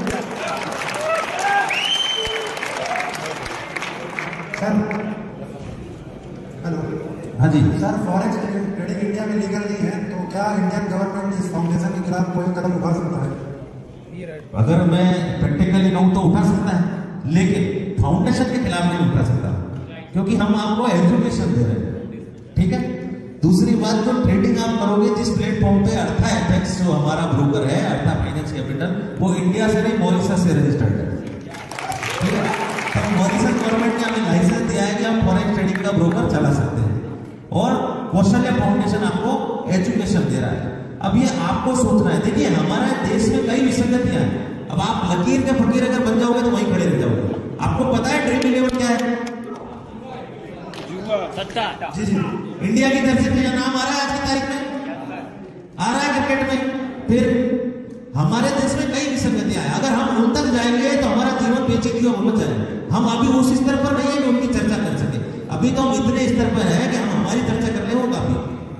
सर हेलो, हाँ जी सर, फॉरेक्स ट्रेडिंग इंडिया में लीगल नहीं है, तो क्या इंडियन गवर्नमेंट इस फाउंडेशन के खिलाफ कोई कदम उठा सकता है? अगर मैं प्रैक्टिकली कहूँ तो उठा सकता है, लेकिन फाउंडेशन के खिलाफ नहीं उठा सकता, क्योंकि हम आपको एजुकेशन दे रहे हैं, ठीक है। दूसरी बात, जो ट्रेडिंग आप करोगे जिस प्लेटफॉर्म पे अर्था एफएक्स जो हमारा ब्रोकर है, अर्था फाइनेंस कैपिटल, वो इंडिया से नहीं मॉरिशस से रजिस्टर्ड है, ठीक है। तो मॉरिशस गवर्नमेंट ने हमें लाइसेंस दिया है कि हम फॉरेक्स ट्रेडिंग का ब्रोकर चला सकते हैं, और कौशल्य फाउंडेशन आपको एजुकेशन दे रहा है। अब ये आपको सोचना है, देखिए हमारे देश में कई विसंगतियां हैं। अब आप लकीर के फकीर अगर बन जाओगे तो वहीं खड़े रह जाओगे। आपको पता है ड्रीम इलेवन क्या है? जी जी, इंडिया की तरफ से तो नाम आ रहा है आज की तारीख में, आ रहा है क्रिकेट में। फिर हमारे देश में कई विसंगतियां हैं, अगर हम उन तक जाएंगे तो हमारा जीवन पेचीदगियों में मच जाएगा। हम अभी उस स्तर पर नहीं है कि उनकी चर्चा कर सके, अभी तो हम इतने स्तर पर है कि हम हमारी चर्चा कर ले वो काफी।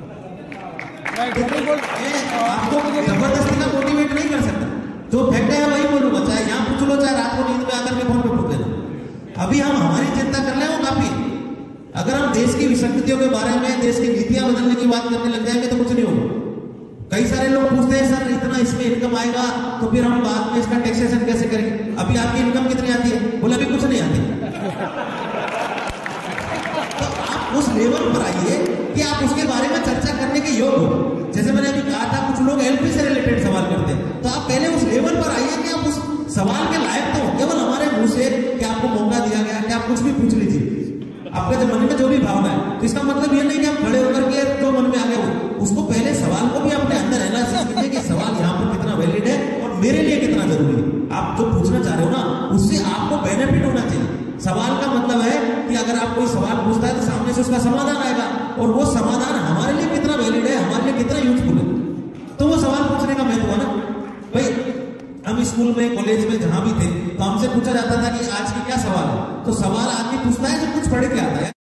आपको जबरदस्ती का मोटिवेट नहीं कर सकता, जो फैक्ट है वही बोलूंगा, चाहे यहाँ पूछ लो, चाहे रात को नींद में आकर के फोन पे पूछ लेना। अभी हम हमारी चिंता कर ले वो काफी। अगर हम देश की विसंगतियों के बारे में, देश की नीतियां बदलने की बात करने लग जाएंगे तो कुछ नहीं होगा। कई सारे लोग पूछते हैं सर इतना इसमें इनकम आएगा तो फिर हम बाद में इसका टैक्सेशन कैसे करेंगे? अभी आपकी इनकम कितनी आती है? बोले अभी कुछ नहीं आती। तो आप उस लेवल पर आइए कि आप उसके बारे में चर्चा करने के योग्य हो। जैसे मैंने अभी कहा था, कुछ लोग एलपी से रिलेटेड सवाल करते हैं, तो आप पहले उस लेवल पर आइए कि आप उस सवाल के लायक तो हो। केवल हमारे मुंह से कि आपको मौका दिया गया कि आप कुछ भी पूछ लीजिए, आपके मन में जो भी भावना है, तो इसका मतलब ये नहीं कि आप खड़े होकर के जो मन में आ गए हो, उसको पहले सवाल को भी अपने अंदर एनालिसिस कीजिए कि सवाल यहाँ पर कितना वैलिड है और मेरे लिए कितना जरूरी है। आप जो पूछना चाह रहे हो ना, उससे आपको बेनिफिट होना चाहिए। सवाल का मतलब है कि अगर आप कोई सवाल पूछता है तो सामने से उसका समाधान आएगा, और वो समाधान हमारे लिए कितना वैलिड है, हमारे लिए कितना यूजफुल है, तो वो सवाल पूछने का महत्व है ना भाई। हम स्कूल में, कॉलेज में जहां भी थे तो हमसे पूछा जाता था कि आज की क्या सवाल है, तो सवाल आदमी पूछता है जब कुछ पढ़ के आता है।